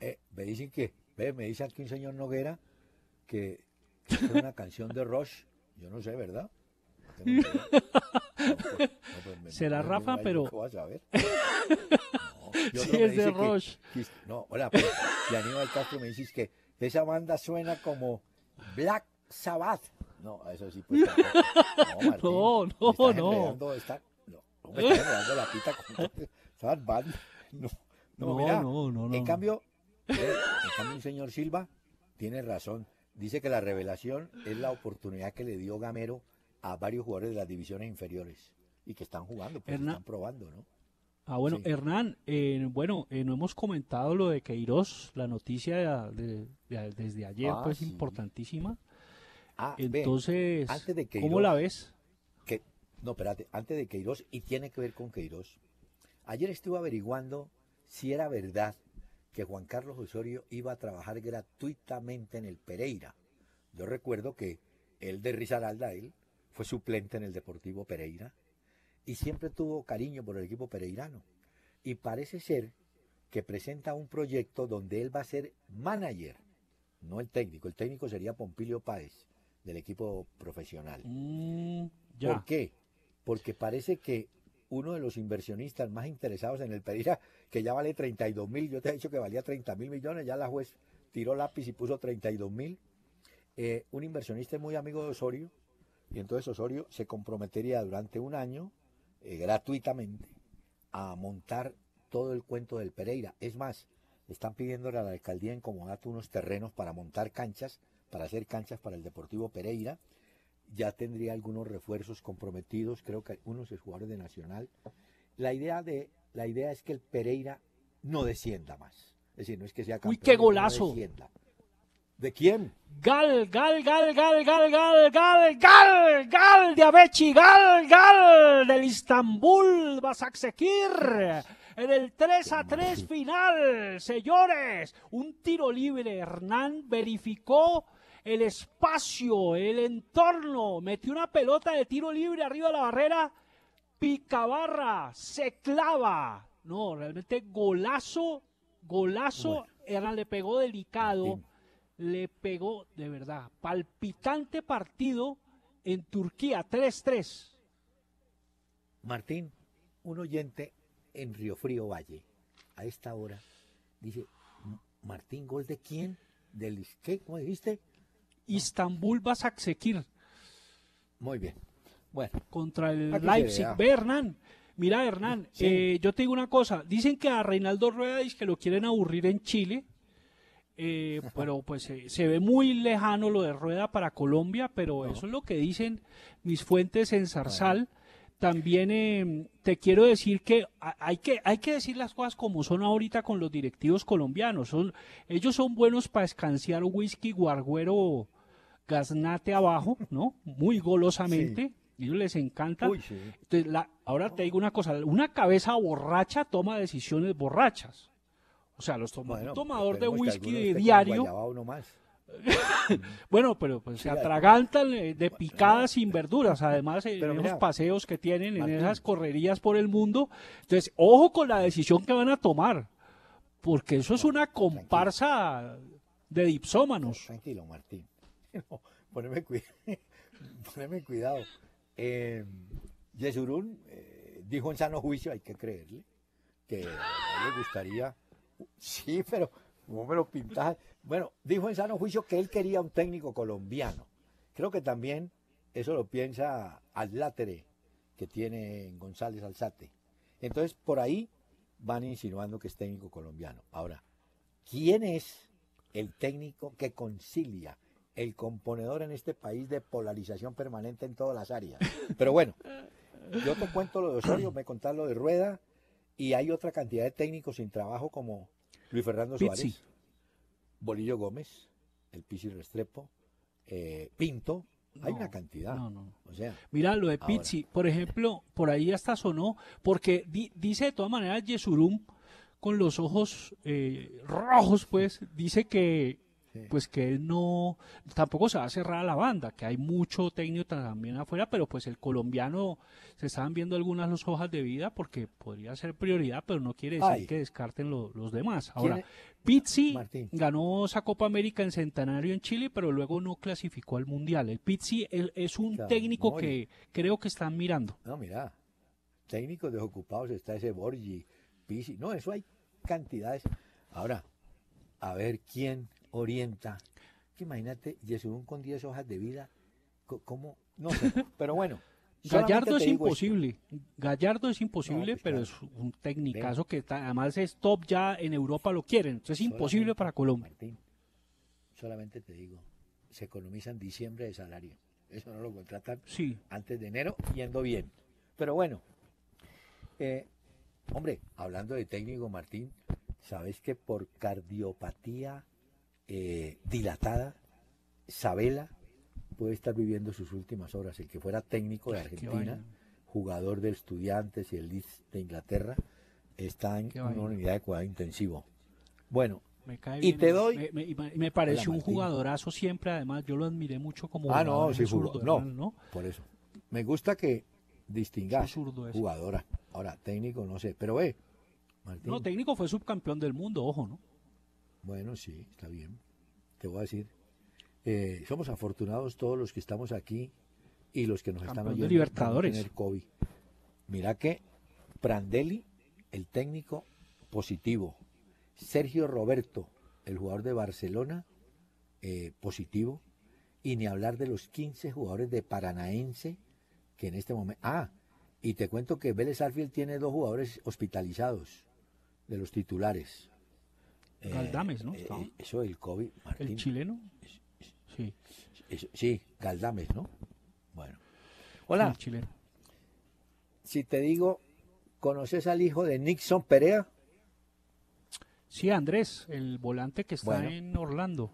me dicen aquí un señor Noguera que es una canción de Rush. Yo no sé, ¿verdad? No tengo ni idea. No, pues será no, Rafa, yo pero qué voy a saber. No. Y sí otro me es de dice Rush. no, hola, pero, y Aníbal Castro me dice que esa banda suena como Black Sabbath. No, eso sí, pues tampoco. No, Martín, No, me no, estás no. enredando no me estás enredando la pita con esas bandas. No, no, No, mira, no, no, en no. cambio, el señor Silva tiene razón. Dice que la revelación es la oportunidad que le dio Gamero a varios jugadores de las divisiones inferiores y que están jugando, pues Hernán, están probando, ¿no? bueno, Sí. Hernán, no hemos comentado lo de Queiroz, la noticia desde ayer, Ah, pues sí. importantísima. Ve, Entonces, antes de ¿cómo la Queiroz, ves? que, no, espérate, antes de Queiroz, y tiene que ver con Queiroz. Ayer estuve averiguando si era verdad que Juan Carlos Osorio iba a trabajar gratuitamente en el Pereira. Yo recuerdo que él de Risaralda, él fue suplente en el Deportivo Pereira y siempre tuvo cariño por el equipo pereirano. Y parece ser que presenta un proyecto donde él va a ser manager, no el técnico sería Pompilio Páez del equipo profesional. Mm, ¿Por ya. qué? Porque parece que uno de los inversionistas más interesados en el Pereira, que ya vale 32.000, yo te he dicho que valía 30.000 millones, ya la juez tiró lápiz y puso 32.000, un inversionista muy amigo de Osorio, y entonces Osorio se comprometería durante un año, gratuitamente, a montar todo el cuento del Pereira. Es más, están pidiéndole a la alcaldía en Comodato unos terrenos para montar canchas, para hacer canchas para el Deportivo Pereira. Ya tendría algunos refuerzos comprometidos, creo que unos jugadores de Nacional. La idea es que el Pereira no descienda más. Es decir, no es que sea Uy, campeón, qué sino no golazo. descienda. ¿De quién? Gal, gal, gal, gal, gal, gal, gal, gal, gal de Abechi, gal, gal del Istanbul Başakşehir. En el 3-3 Sí. final, señores, un tiro libre. Hernán verificó el espacio, el entorno, metió una pelota de tiro libre arriba de la barrera, picabarra, se clava. No, realmente golazo, Bueno, golazo. Hernán le pegó delicado, Martín, le pegó de verdad. Palpitante partido en Turquía, 3-3. Martín, un oyente en Río Frío Valle, a esta hora, dice, Martín, ¿gol de quién? ¿Del qué? ¿Cómo dijiste? No, Istanbul Başakşehir muy bien. Bueno, contra el aquí se Leipzig. vea. Ve, Hernán. Mira, Hernán, Sí. yo te digo una cosa. Dicen que a Reinaldo Rueda dice que lo quieren aburrir en Chile. Pero pues se ve muy lejano lo de Rueda para Colombia, pero No, eso es lo que dicen mis fuentes en bueno, Zarzal. También te quiero decir que hay que decir las cosas como son ahorita con los directivos colombianos. Ellos son buenos para escanciar whisky guarguero gaznate abajo, ¿no? Muy sí. golosamente. A ellos les encanta. Uy, sí. Entonces, ahora te digo una cosa, una cabeza borracha toma decisiones borrachas. O sea, un Bueno, tomador de esperemos que whisky alguno de esté con diario, guayabao nomás. bueno, pero pues se Siga. atragantan de picadas No, sin verduras, además pero en esos mira, paseos que tienen, en esas Martín, correrías por el mundo. Entonces, ojo con la decisión que van a tomar, porque eso es no, una tranquilo, comparsa de dipsómanos. tranquilo, Martín. No, poneme, poneme cuidado. Eh, Yesurún dijo en sano juicio, hay que creerle, que a él le gustaría. Sí, pero ¿cómo me lo pintas? Bueno, dijo en sano juicio que él quería un técnico colombiano. Creo que también eso lo piensa Allátere, que tiene en González Alzate. Entonces, por ahí van insinuando que es técnico colombiano. Ahora, ¿quién es el técnico que concilia el componedor en este país de polarización permanente en todas las áreas? Pero bueno, yo te cuento lo de Osorio, me contás lo de Rueda, y hay otra cantidad de técnicos sin trabajo como Luis Fernando Pizzi. Suárez, Bolillo Gómez, el Pizzi Restrepo, Pinto, hay una No, cantidad. no, no. O sea, Mira, lo de ahora, Pizzi, por ejemplo, por ahí hasta sonó, porque dice de todas maneras Yesurum, con los ojos rojos, pues, dice que pues que él no, tampoco se va a cerrar a la banda, que hay mucho técnico también afuera, pero pues el colombiano, se estaban viendo algunas las hojas de vida porque podría ser prioridad, pero no quiere decir Ay, que descarten los demás. ¿quién Ahora, es? Pizzi Martín. ganó esa Copa América en Centenario en Chile, pero luego no clasificó al Mundial. El Pizzi es un Claro, técnico Mori. que creo que están mirando. No, mira, técnicos desocupados está ese Borgi, Pisi. No, eso hay cantidades. Ahora, a ver quién orienta. Que imagínate, Yesurún con 10 hojas de vida, ¿cómo? No sé, pero bueno. solamente Gallardo es te digo esto. imposible. Gallardo es No, imposible, pues pero claro. es un Ven, tecnicazo que además es top ya en Europa lo quieren. Entonces es imposible solamente, para Colombia. Martín, solamente te digo, se economizan diciembre de salario. Eso no lo contratan Sí, antes de enero, yendo bien. Pero bueno, eh, hombre, hablando de técnico, Martín, ¿sabes que por cardiopatía dilatada, Sabela puede estar viviendo sus últimas horas? El que fuera técnico de ay, qué Argentina, vaina, jugador de Estudiantes y el Leeds de Inglaterra, está en qué una vaina. unidad de cuidado intensivo. Bueno, Me cae y bien. te doy... Me Hola, pareció un Martín. jugadorazo siempre, además yo lo admiré mucho como Ah, jugador, no, sí ese jugó. zurdo, No, Hernán, ¿no? por eso. Me gusta que Ese distingas zurdo ese. jugadora. Ahora, técnico, no sé. Pero No, Martín, técnico fue subcampeón del mundo, ojo, ¿no? bueno, sí, está bien. Te voy a decir, somos afortunados todos los que estamos aquí y los que nos están Campeón de oyendo de no Libertadores. tener COVID. Mira que Prandelli, el técnico, positivo. Sergio Roberto, el jugador de Barcelona, positivo. Y ni hablar de los 15 jugadores de Paranaense que en este momento... Ah, y te cuento que Vélez Sarsfield tiene 2 jugadores hospitalizados de los titulares. Galdames, ¿no? Estaba. Eso del COVID, El Martín. chileno. Sí, Sí, Galdames, ¿no? Bueno. sí, Hola, el chileno. si te digo, ¿conoces al hijo de Nixon Perea? Sí, Andrés, el volante que está Bueno. en Orlando.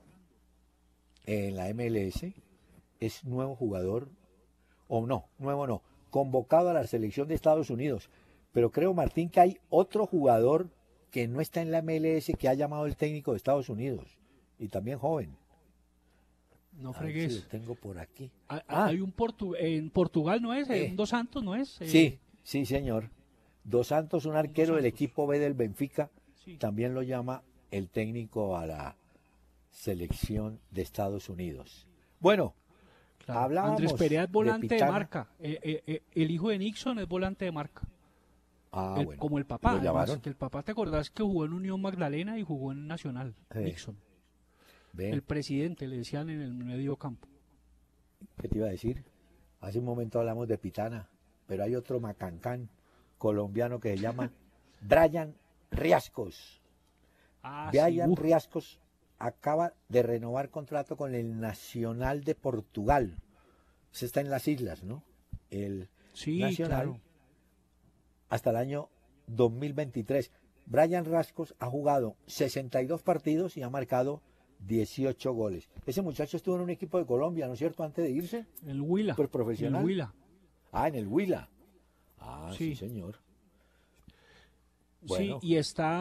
En la MLS, es nuevo jugador, o no, nuevo no, convocado a la selección de Estados Unidos. Pero creo, Martín, que hay otro jugador que no está en la MLS que ha llamado el técnico de Estados Unidos, y también joven. No A ver si lo fregues. tengo por aquí. Ah, hay un en Portugal, ¿no es? Un Dos Santos, ¿no es? Sí, sí, señor. Dos Santos, un arquero del Santos. equipo B del Benfica, Sí. también lo llama el técnico a la selección de Estados Unidos. Bueno, Claro. hablábamos Andrés Perea es volante de, Pitana. marca. El hijo de Nixon es volante de marca. Ah, bueno. Como el papá. ¿Lo Además, llamaron? que el papá, ¿te acordás que jugó en Unión Magdalena y jugó en Nacional? Sí. Nixon. Ve, El presidente, le decían en el medio campo. ¿qué te iba a decir? Hace un momento hablamos de Pitana, pero hay otro macancán colombiano que se llama Brian Riascos. Ah, Brian sí. Riascos acaba de renovar contrato con el Nacional de Portugal. Se está en las islas, ¿no? El Sí, Nacional claro. hasta el año 2023. Brian Riascos ha jugado 62 partidos y ha marcado 18 goles. Ese muchacho estuvo en un equipo de Colombia, ¿no es cierto? Antes de irse, El Huila. pues profesional. El Huila. Ah, en el Huila. Ah, sí, Sí. señor. Sí, Bueno. y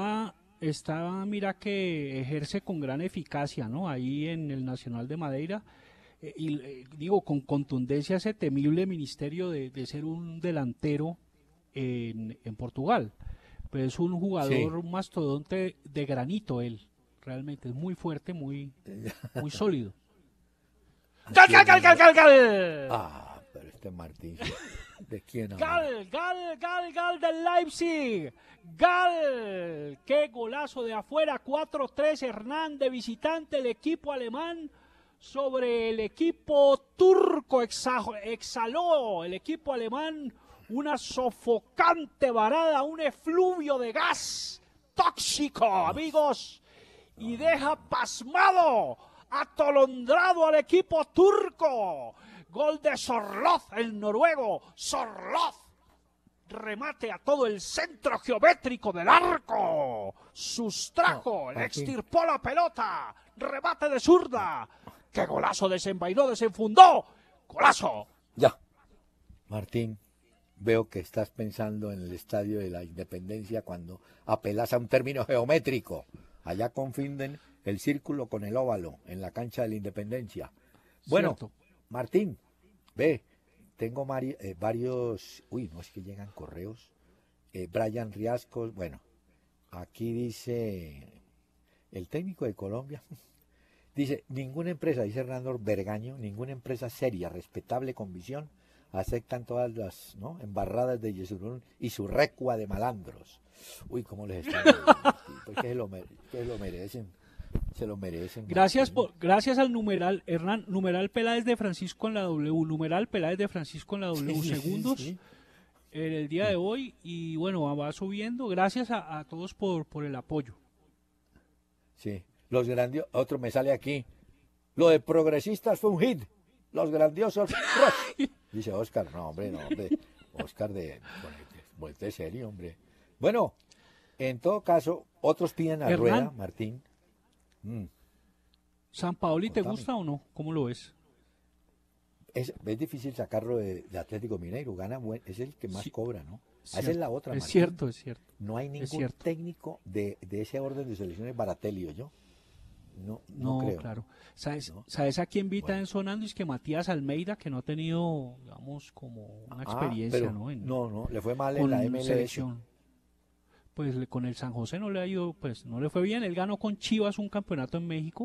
mira que ejerce con gran eficacia, ¿no? Ahí en el Nacional de Madeira. Digo, con contundencia ese temible ministerio de ser un delantero en Portugal. Pero es un jugador, un mastodonte de granito él. Realmente es muy fuerte, muy sólido. ¡Gal, gal, gal, gal, gal, gal! Ah, pero este Martín, ¿de quién habla? Gal del Leipzig. Gal. Qué golazo de afuera. 4-3 Hernán de visitante. El equipo alemán sobre el equipo turco. Exhaló el equipo alemán una sofocante varada, un efluvio de gas tóxico, amigos. Y deja pasmado, atolondrado al equipo turco. Gol de Sorloth, el noruego. Sorloth. Remate a todo el centro geométrico del arco. Sustrajo, No, extirpó la pelota. Remate de zurda. ¡Qué golazo! Desenvainó, desenfundó. ¡Golazo! Ya. Martín, veo que estás pensando en el Estadio de la Independencia cuando apelas a un término geométrico. Allá confunden el círculo con el óvalo en la cancha de la Independencia. Bueno, Cierto. Martín, ve, tengo varios, uy, no es que llegan correos. Brian Riascos, bueno, aquí dice el técnico de Colombia. Dice, ninguna empresa, dice Hernando Bergaño, ninguna empresa seria, respetable, con visión, aceptan todas las, ¿no?, embarradas de Yesurún y su recua de malandros. Uy, cómo les están pues que se lo merecen, se lo merecen. Gracias Martín. gracias al numeral, Hernán, numeral Peláez de Francisco en la W, numeral Peláez de Francisco en la W, Sí, segundos sí, en el día de hoy, y bueno, va subiendo. Gracias a todos por el apoyo. sí. Los grandiosos, otro me sale aquí. Lo de progresistas fue un hit. Los grandiosos Rush. Dice Oscar, no, hombre, no, hombre. Oscar vuelve serio, hombre. Bueno, en todo caso, otros piden a Hernán. Rueda, Martín. ¿San Paoli te Contame. gusta o no? ¿Cómo lo ves? Es difícil sacarlo de Atlético Mineiro, es el que más Sí, cobra, ¿no? cierto. Esa es la otra, Es Martín. cierto, es cierto. No hay ningún cierto. técnico de ese orden de selecciones Baratelli, yo. No No, creo. claro. ¿Sabes, ¿No? ¿sabes a quién invita Bueno. en sonando? Es que Matías Almeida, que no ha tenido, digamos, como una experiencia, pero ¿no? no, le fue mal en Con la MLS. selección. Pues con el San José no le ha ido, pues no le fue bien. Él ganó con Chivas un campeonato en México.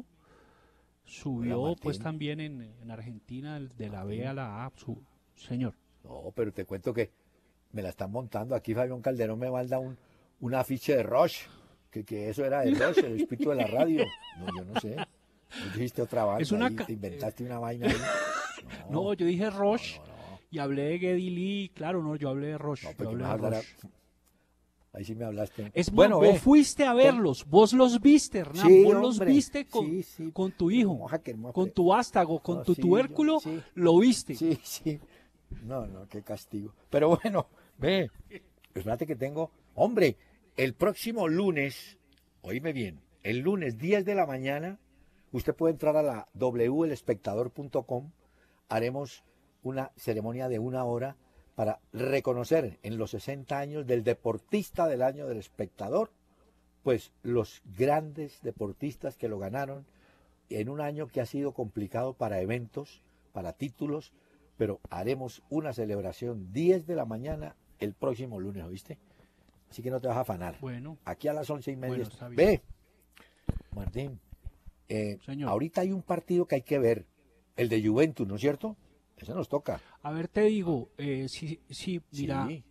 Subió Hola, pues Martín. también en Argentina de la B Martín. a la A. Señor. No, pero te cuento que me la están montando. Aquí Fabián Calderón me manda un afiche de Rush, que eso era de Rush, el espíritu de la radio. No, yo no sé. Tú dijiste otra banda Es una ahí, te inventaste una vaina ahí. No, yo dije Rush no. y hablé de Geddy Lee. Claro, no, yo hablé de Rush. No, yo porque hablé me de vas a hablar. Rush. Ahí sí me hablaste. Es más, Bueno, vos fuiste a verlos, vos los viste, Hernán, Sí, vos los hombre, viste sí. con tu Pero hijo, como hacker, me con tu vástago, con No, tu sí, tubérculo, sí. lo viste. Sí. No, qué castigo. Pero bueno, ve, espérate que tengo. Hombre, el próximo lunes, oíme bien, el lunes 10 de la mañana, usted puede entrar a la welespectador.com. Haremos una ceremonia de 1 hora para reconocer en los 60 años del deportista del año del espectador, pues los grandes deportistas que lo ganaron en un año que ha sido complicado para eventos, para títulos, pero haremos una celebración 10 de la mañana el próximo lunes, ¿oíste? Así que no te vas a afanar. Bueno, Aquí a las 11:30. bueno, está bien. Ve, Martín, Señor. ahorita hay un partido que hay que ver, el de Juventus, ¿no es cierto? Ese nos toca. A ver, te digo, sí, mira, Sí.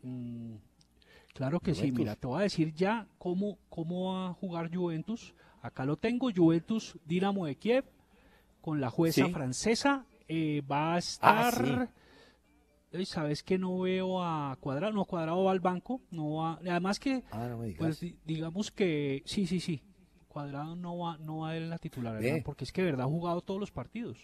claro que sí, Juventus. mira, te voy a decir ya cómo va a jugar Juventus. Acá lo tengo, Juventus Dinamo de Kiev, con la jueza Sí. francesa, va a estar... ¿Sabes que no veo a Cuadrado? No, Cuadrado va al banco, no va, además que, No me digas. pues digamos que, sí, Cuadrado no va en la titular, Ve. porque es que de verdad ha jugado todos los partidos.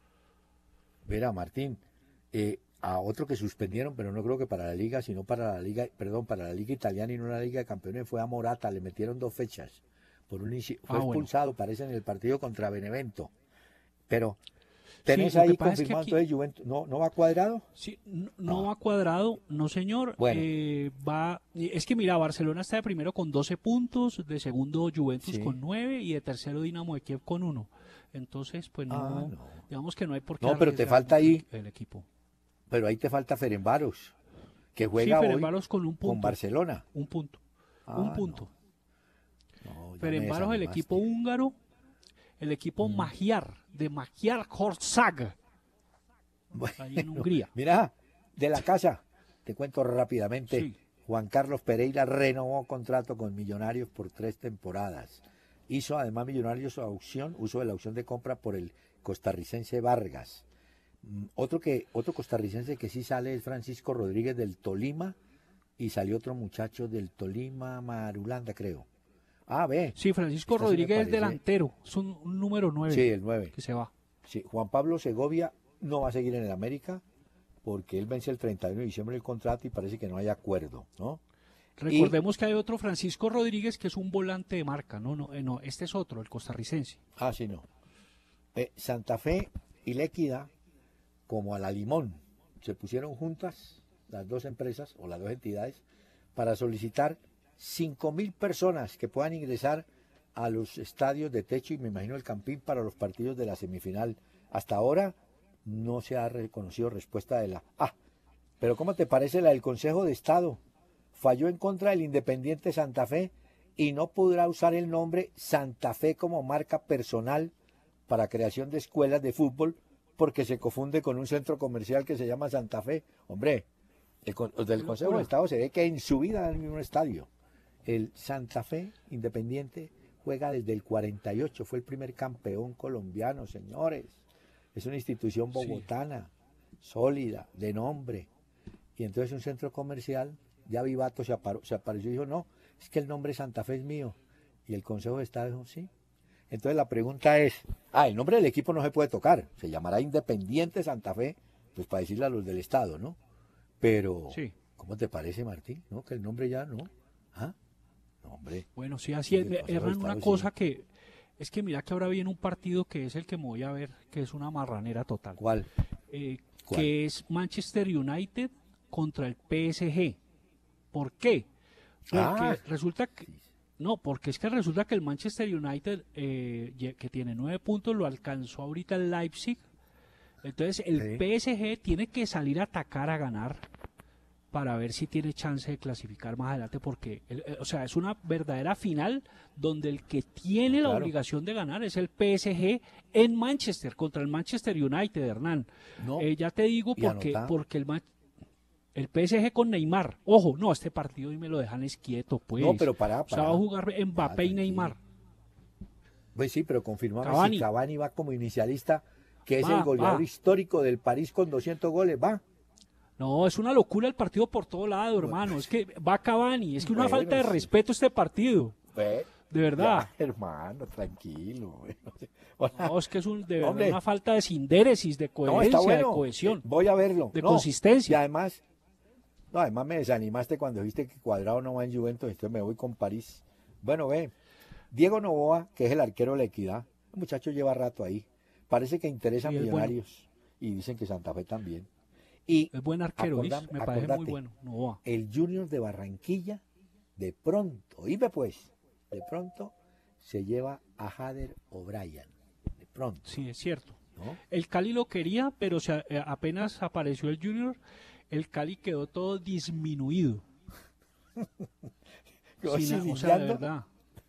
Verá, Martín, a otro que suspendieron, pero no creo que para la liga, sino para la liga, perdón, para la liga italiana y no la liga de campeones, fue a Morata, le metieron 2 fechas. Fue bueno. expulsado, parece, en el partido contra Benevento. Pero, Sí, ¿tenés lo que ahí pasa es que confirmado aquí- entonces Juventus? ¿No va Cuadrado? Sí, no Ah. va Cuadrado, no señor. Bueno. Es que mira, Barcelona está de primero con 12 puntos, de segundo Juventus Sí. con 9 y de tercero Dinamo de Kiev con 1. Entonces, pues no, No. digamos que no hay por qué No, pero te arriesgar falta mucho ahí- el equipo. Pero ahí te falta Ferencváros, que Sí, juega hoy Ferencváros con un con punto. Barcelona. Un punto. Ah, un punto. No, ya Ferencváros, me el desanimaste. equipo húngaro, el equipo Magyar, de Magyar Korsag, ahí en Hungría. Mira, de la casa, te cuento rápidamente. Sí. Juan Carlos Pereira renovó contrato con Millonarios por 3 temporadas. Hizo además Millonarios uso de la opción de compra por el costarricense Vargas. Otro costarricense que sí sale es Francisco Rodríguez del Tolima, y salió otro muchacho del Tolima, Marulanda, creo. Ve. Sí, Francisco Esta sí me Rodríguez es parece. delantero, es un número 9 Sí, el 9. que se va. Sí, Juan Pablo Segovia no va a seguir en el América porque él vence el 31 de diciembre el contrato y parece que no hay acuerdo, ¿no? Recordemos que hay otro Francisco Rodríguez que es un volante de marca, no, este es otro, el costarricense. Sí, no. Santa Fe y La Equidad, como a la Limón, se pusieron juntas las dos empresas o las dos entidades para solicitar 5.000 personas que puedan ingresar a los estadios de techo y me imagino el Campín para los partidos de la semifinal. Hasta ahora no se ha reconocido respuesta de la... Ah, pero ¿cómo te parece la del Consejo de Estado? Falló en contra del Independiente Santa Fe y no podrá usar el nombre Santa Fe como marca personal para creación de escuelas de fútbol porque se confunde con un centro comercial que se llama Santa Fe. Hombre, los del Consejo de Estado se ve que en su vida en el mismo estadio. El Santa Fe Independiente juega desde el 48, fue el primer campeón colombiano, señores. Es una institución bogotana, sólida, de nombre. Y entonces un centro comercial, ya Vivato se apareció y dijo, no, es que el nombre Santa Fe es mío. Y el Consejo de Estado dijo, sí. Entonces la pregunta es, el nombre del equipo no se puede tocar, se llamará Independiente Santa Fe, pues para decirle a los del Estado, ¿no? Pero, sí. ¿Cómo te parece, Martín? ¿No? Que el nombre ya no. ¿Ah? No, hombre. Bueno, sí, así es. Hernán, una cosa que es que mira que ahora viene un partido que es el que me voy a ver, que es una marranera total. ¿Cuál? Que es Manchester United contra el PSG. ¿Por qué? Porque resulta que... No, porque es que resulta que el Manchester United, que tiene 9 puntos, lo alcanzó ahorita el Leipzig. Entonces el PSG tiene que salir a atacar, a ganar, para ver si tiene chance de clasificar más adelante, porque, o sea, es una verdadera final donde el que tiene la obligación de ganar es el PSG en Manchester, contra el Manchester United, Hernán. No, ya te digo porque el PSG con Neymar, ojo, no, este partido y me lo dejan quieto, pues. No, pero para. O sea, va a jugar Mbappé y Neymar. Pues sí, pero confirmamos si Cavani va como inicialista, que es el goleador histórico del París con 200 goles, va. No, es una locura el partido por todo lado, hermano. Es que va Cavani, es que una falta de respeto este partido. De verdad. Ya, hermano, tranquilo. No, es que es de verdad una falta de sindéresis, de coherencia, de cohesión. Voy a verlo. De consistencia. Y además me desanimaste cuando viste que Cuadrado no va en Juventus, entonces me voy con París. Bueno, Diego Noboa, que es el arquero de la Equidad, el muchacho lleva rato ahí. Parece que interesa a Millonarios y dicen que Santa Fe también. Y es buen arquero, me parece muy bueno. Noboa. El Junior de Barranquilla, de pronto se lleva a Jader O'Brien. De pronto. Sí, es cierto. ¿No? El Cali lo quería, pero apenas apareció el Junior, el Cali quedó todo disminuido. O sea, de verdad.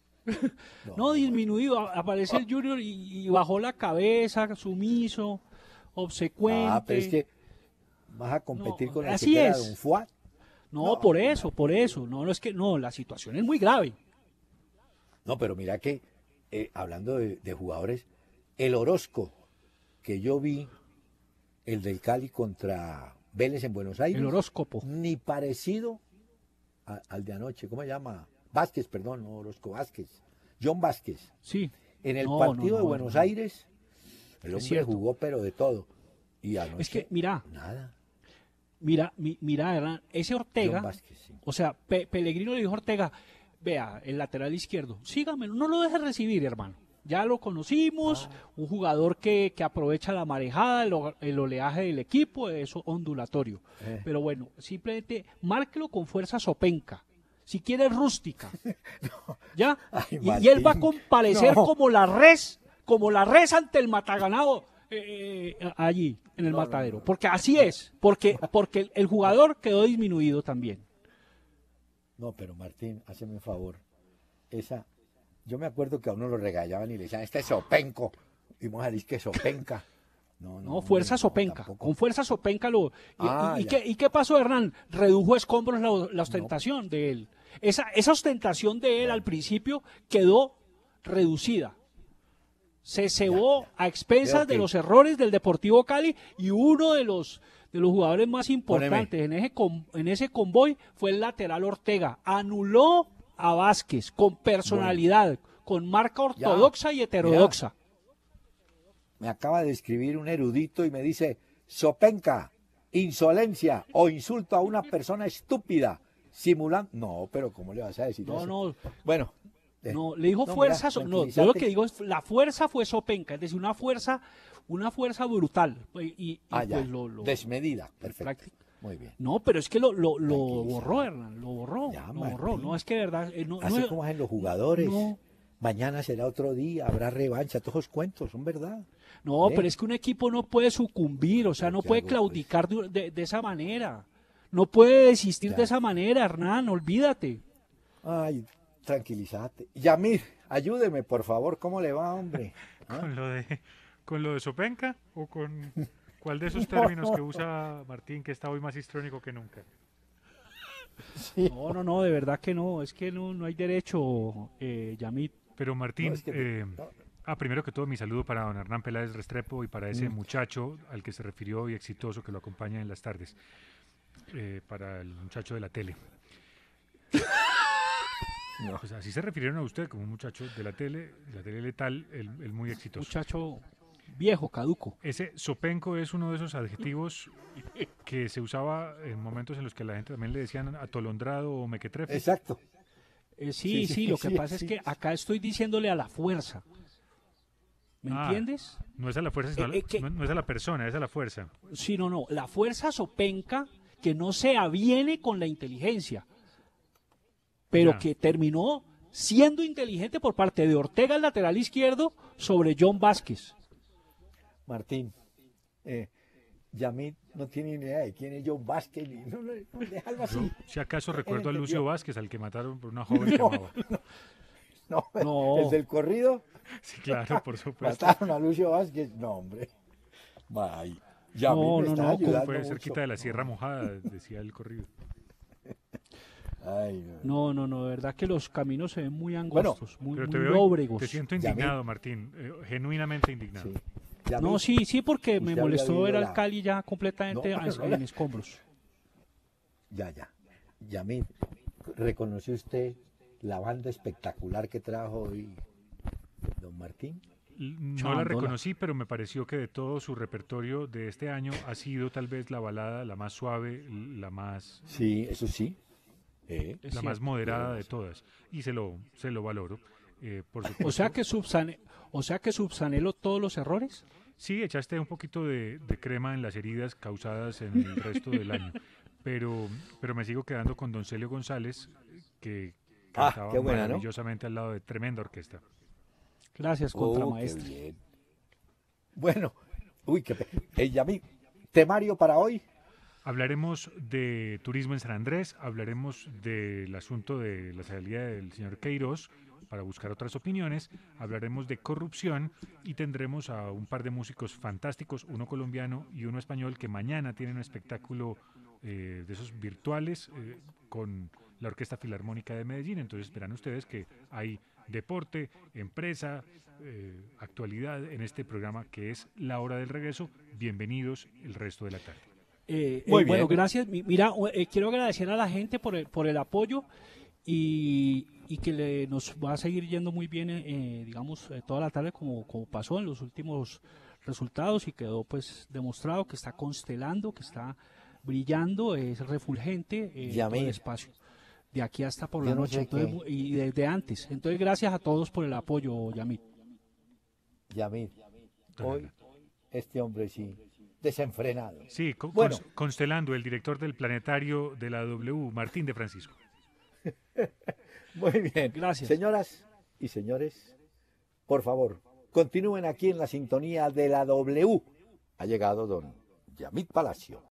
No, disminuido. Aparece el Junior y bajó la cabeza, sumiso, obsecuente. Pero es que vas a competir con el así que es. Don Fuad. No, por eso. No, es que no, la situación es muy grave. No, pero mira que, hablando de jugadores, el Orozco que yo vi, el del Cali contra Vélez en Buenos Aires. El horóscopo. Ni parecido al de anoche. ¿Cómo se llama? Vázquez, perdón, no Orozco, Vázquez. John Vázquez. Sí. En el partido de Buenos Aires, el hombre jugó pero de todo. Y anoche, es que, mira. Nada. Mira, Hernán, ese Ortega, Vázquez, sí. O sea, Pellegrino le dijo a Ortega, vea, el lateral izquierdo, sígame, no lo deje recibir, hermano. Ya lo conocimos, un jugador que aprovecha la marejada, el oleaje del equipo, eso ondulatorio. Pero bueno, simplemente márquelo con fuerza sopenca, si quiere rústica. No. ¿Ya? Ay, y él va a comparecer como la res ante el mataganado. Allí, en el matadero. No. Porque así es. Porque el jugador quedó disminuido también. No, pero Martín, hazme un favor. Yo me acuerdo que a uno lo regañaban y le decían, este es sopenco. Y vamos a decir que sopenca. No, fuerza sopenca. Tampoco. Con fuerza sopenca ¿Y qué pasó, Hernán? Redujo a escombros la ostentación de él. Esa ostentación de él al principio quedó reducida. Se cebó a expensas de los errores del Deportivo Cali y uno de los jugadores más importantes en ese convoy fue el lateral Ortega. Anuló a Vázquez con personalidad, con marca ortodoxa y heterodoxa. Me acaba de escribir un erudito y me dice, sopenca, insolencia o insulto a una persona estúpida, simulando... No, pero ¿cómo le vas a decir eso? No. Bueno... No, le dijo fuerza, yo lo que digo es, la fuerza fue sopenca, es decir, una fuerza brutal. Desmedida, perfecto. Muy bien. No, pero es que lo borró, Hernán, lo borró. No, es que de verdad... Así como hacen los jugadores, Mañana será otro día, habrá revancha, todos esos cuentos, son verdad. No, ¿Eh? pero es que un equipo no puede sucumbir, o sea, no ¿Qué puede hago, pues? claudicar de esa manera. No puede desistir de Ya. esa manera, Hernán, olvídate. Ay, tranquilízate. Yamir, ayúdeme, por favor, ¿cómo le va, hombre? ¿Ah? ¿Con lo de, con lo de Sopenca o con cuál de esos No, términos que usa Martín que está hoy más histrónico que nunca? sí. No, de verdad que no, es que no hay derecho, Yamit. Pero No, Martín, es que no, primero que todo mi saludo para don Hernán Peláez Restrepo y para ese mm, muchacho al que se refirió y exitoso que lo acompaña en las tardes, para el muchacho de la tele. no. Pues así se refirieron a usted como un muchacho de la tele letal, el muy exitoso. Muchacho viejo, caduco. Ese sopenco es uno de esos adjetivos que se usaba en momentos en los que la gente también le decían atolondrado o mequetrefe. Exacto. Sí, Sí, sí, lo que sí, pasa es sí. que acá estoy diciéndole a la fuerza. ¿Me Ah, entiendes? no es a la fuerza, sino Que, no es a la persona, es a la fuerza. sí, no, la fuerza sopenca que no se aviene con la inteligencia, pero Ya. que terminó siendo inteligente por parte de Ortega, el lateral izquierdo, sobre John Vázquez. Martín, Yamir no tiene ni idea de quién es John Vázquez. No, déjalo Yo, así. si acaso Él recuerdo a Lucio entendió. Vázquez, al que mataron por una joven que No, amaba. no, el No, del corrido, Sí, claro, por supuesto. mataron a Lucio Vázquez. No, hombre. Ay, Yamir me está no, ayudando Fue mucho. cerquita de la Sierra Mojada, decía el corrido. Ay, no. no, de verdad que los caminos se ven muy Bueno, angostos, muy, Pero te muy veo, lóbregos. te siento Yamil. indignado, Martín, genuinamente indignado. Sí. No, Yamir, sí, porque me usted había molestó ver oído al la... Cali ya No, completamente no, en escombros. ya. Yamir, ¿reconoció usted la banda espectacular que trajo hoy don Martín? No la Chondola. reconocí, pero me pareció que de todo su repertorio de este año ha sido tal vez la balada la más suave, Sí, eso sí. Es la más cierto. moderada de todas. Y se lo valoro, por O sea supuesto. que subsané todos los errores. Sí, echaste un poquito de crema en las heridas causadas en el resto del año. Pero me sigo quedando con Don Celio González, que Ah, cantaba qué buena, ¿no? maravillosamente al lado de tremenda orquesta. Gracias, Qué contramaestre. bien. Bueno, Yamir, temario para hoy. Hablaremos de turismo en San Andrés, hablaremos del asunto de la salida del señor Queiroz para buscar otras opiniones, hablaremos de corrupción y tendremos a un par de músicos fantásticos, uno colombiano y uno español, que mañana tienen un espectáculo de esos virtuales con la Orquesta Filarmónica de Medellín. Entonces verán ustedes que hay deporte, empresa, actualidad en este programa que es La Hora del Regreso. Bienvenidos el resto de la tarde. Muy Bueno, bien. gracias. Mira, quiero agradecer a la gente por el apoyo y que nos va a seguir yendo muy bien, digamos, toda la tarde como pasó en los últimos resultados y quedó pues demostrado que está constelando, que está brillando, es refulgente todo el Yamir, espacio. De aquí hasta por yo la no noche, sé entonces, qué. y desde antes. Entonces, gracias a todos por el apoyo, Yamit. Yamir, Don hoy Hernán. este hombre sí, desenfrenado. Sí, Bueno, constelando el director del planetario de la W, Martín de Francisco. muy bien. Gracias. Señoras y señores, por favor, continúen aquí en la sintonía de la W. Ha llegado don Yamit Palacio.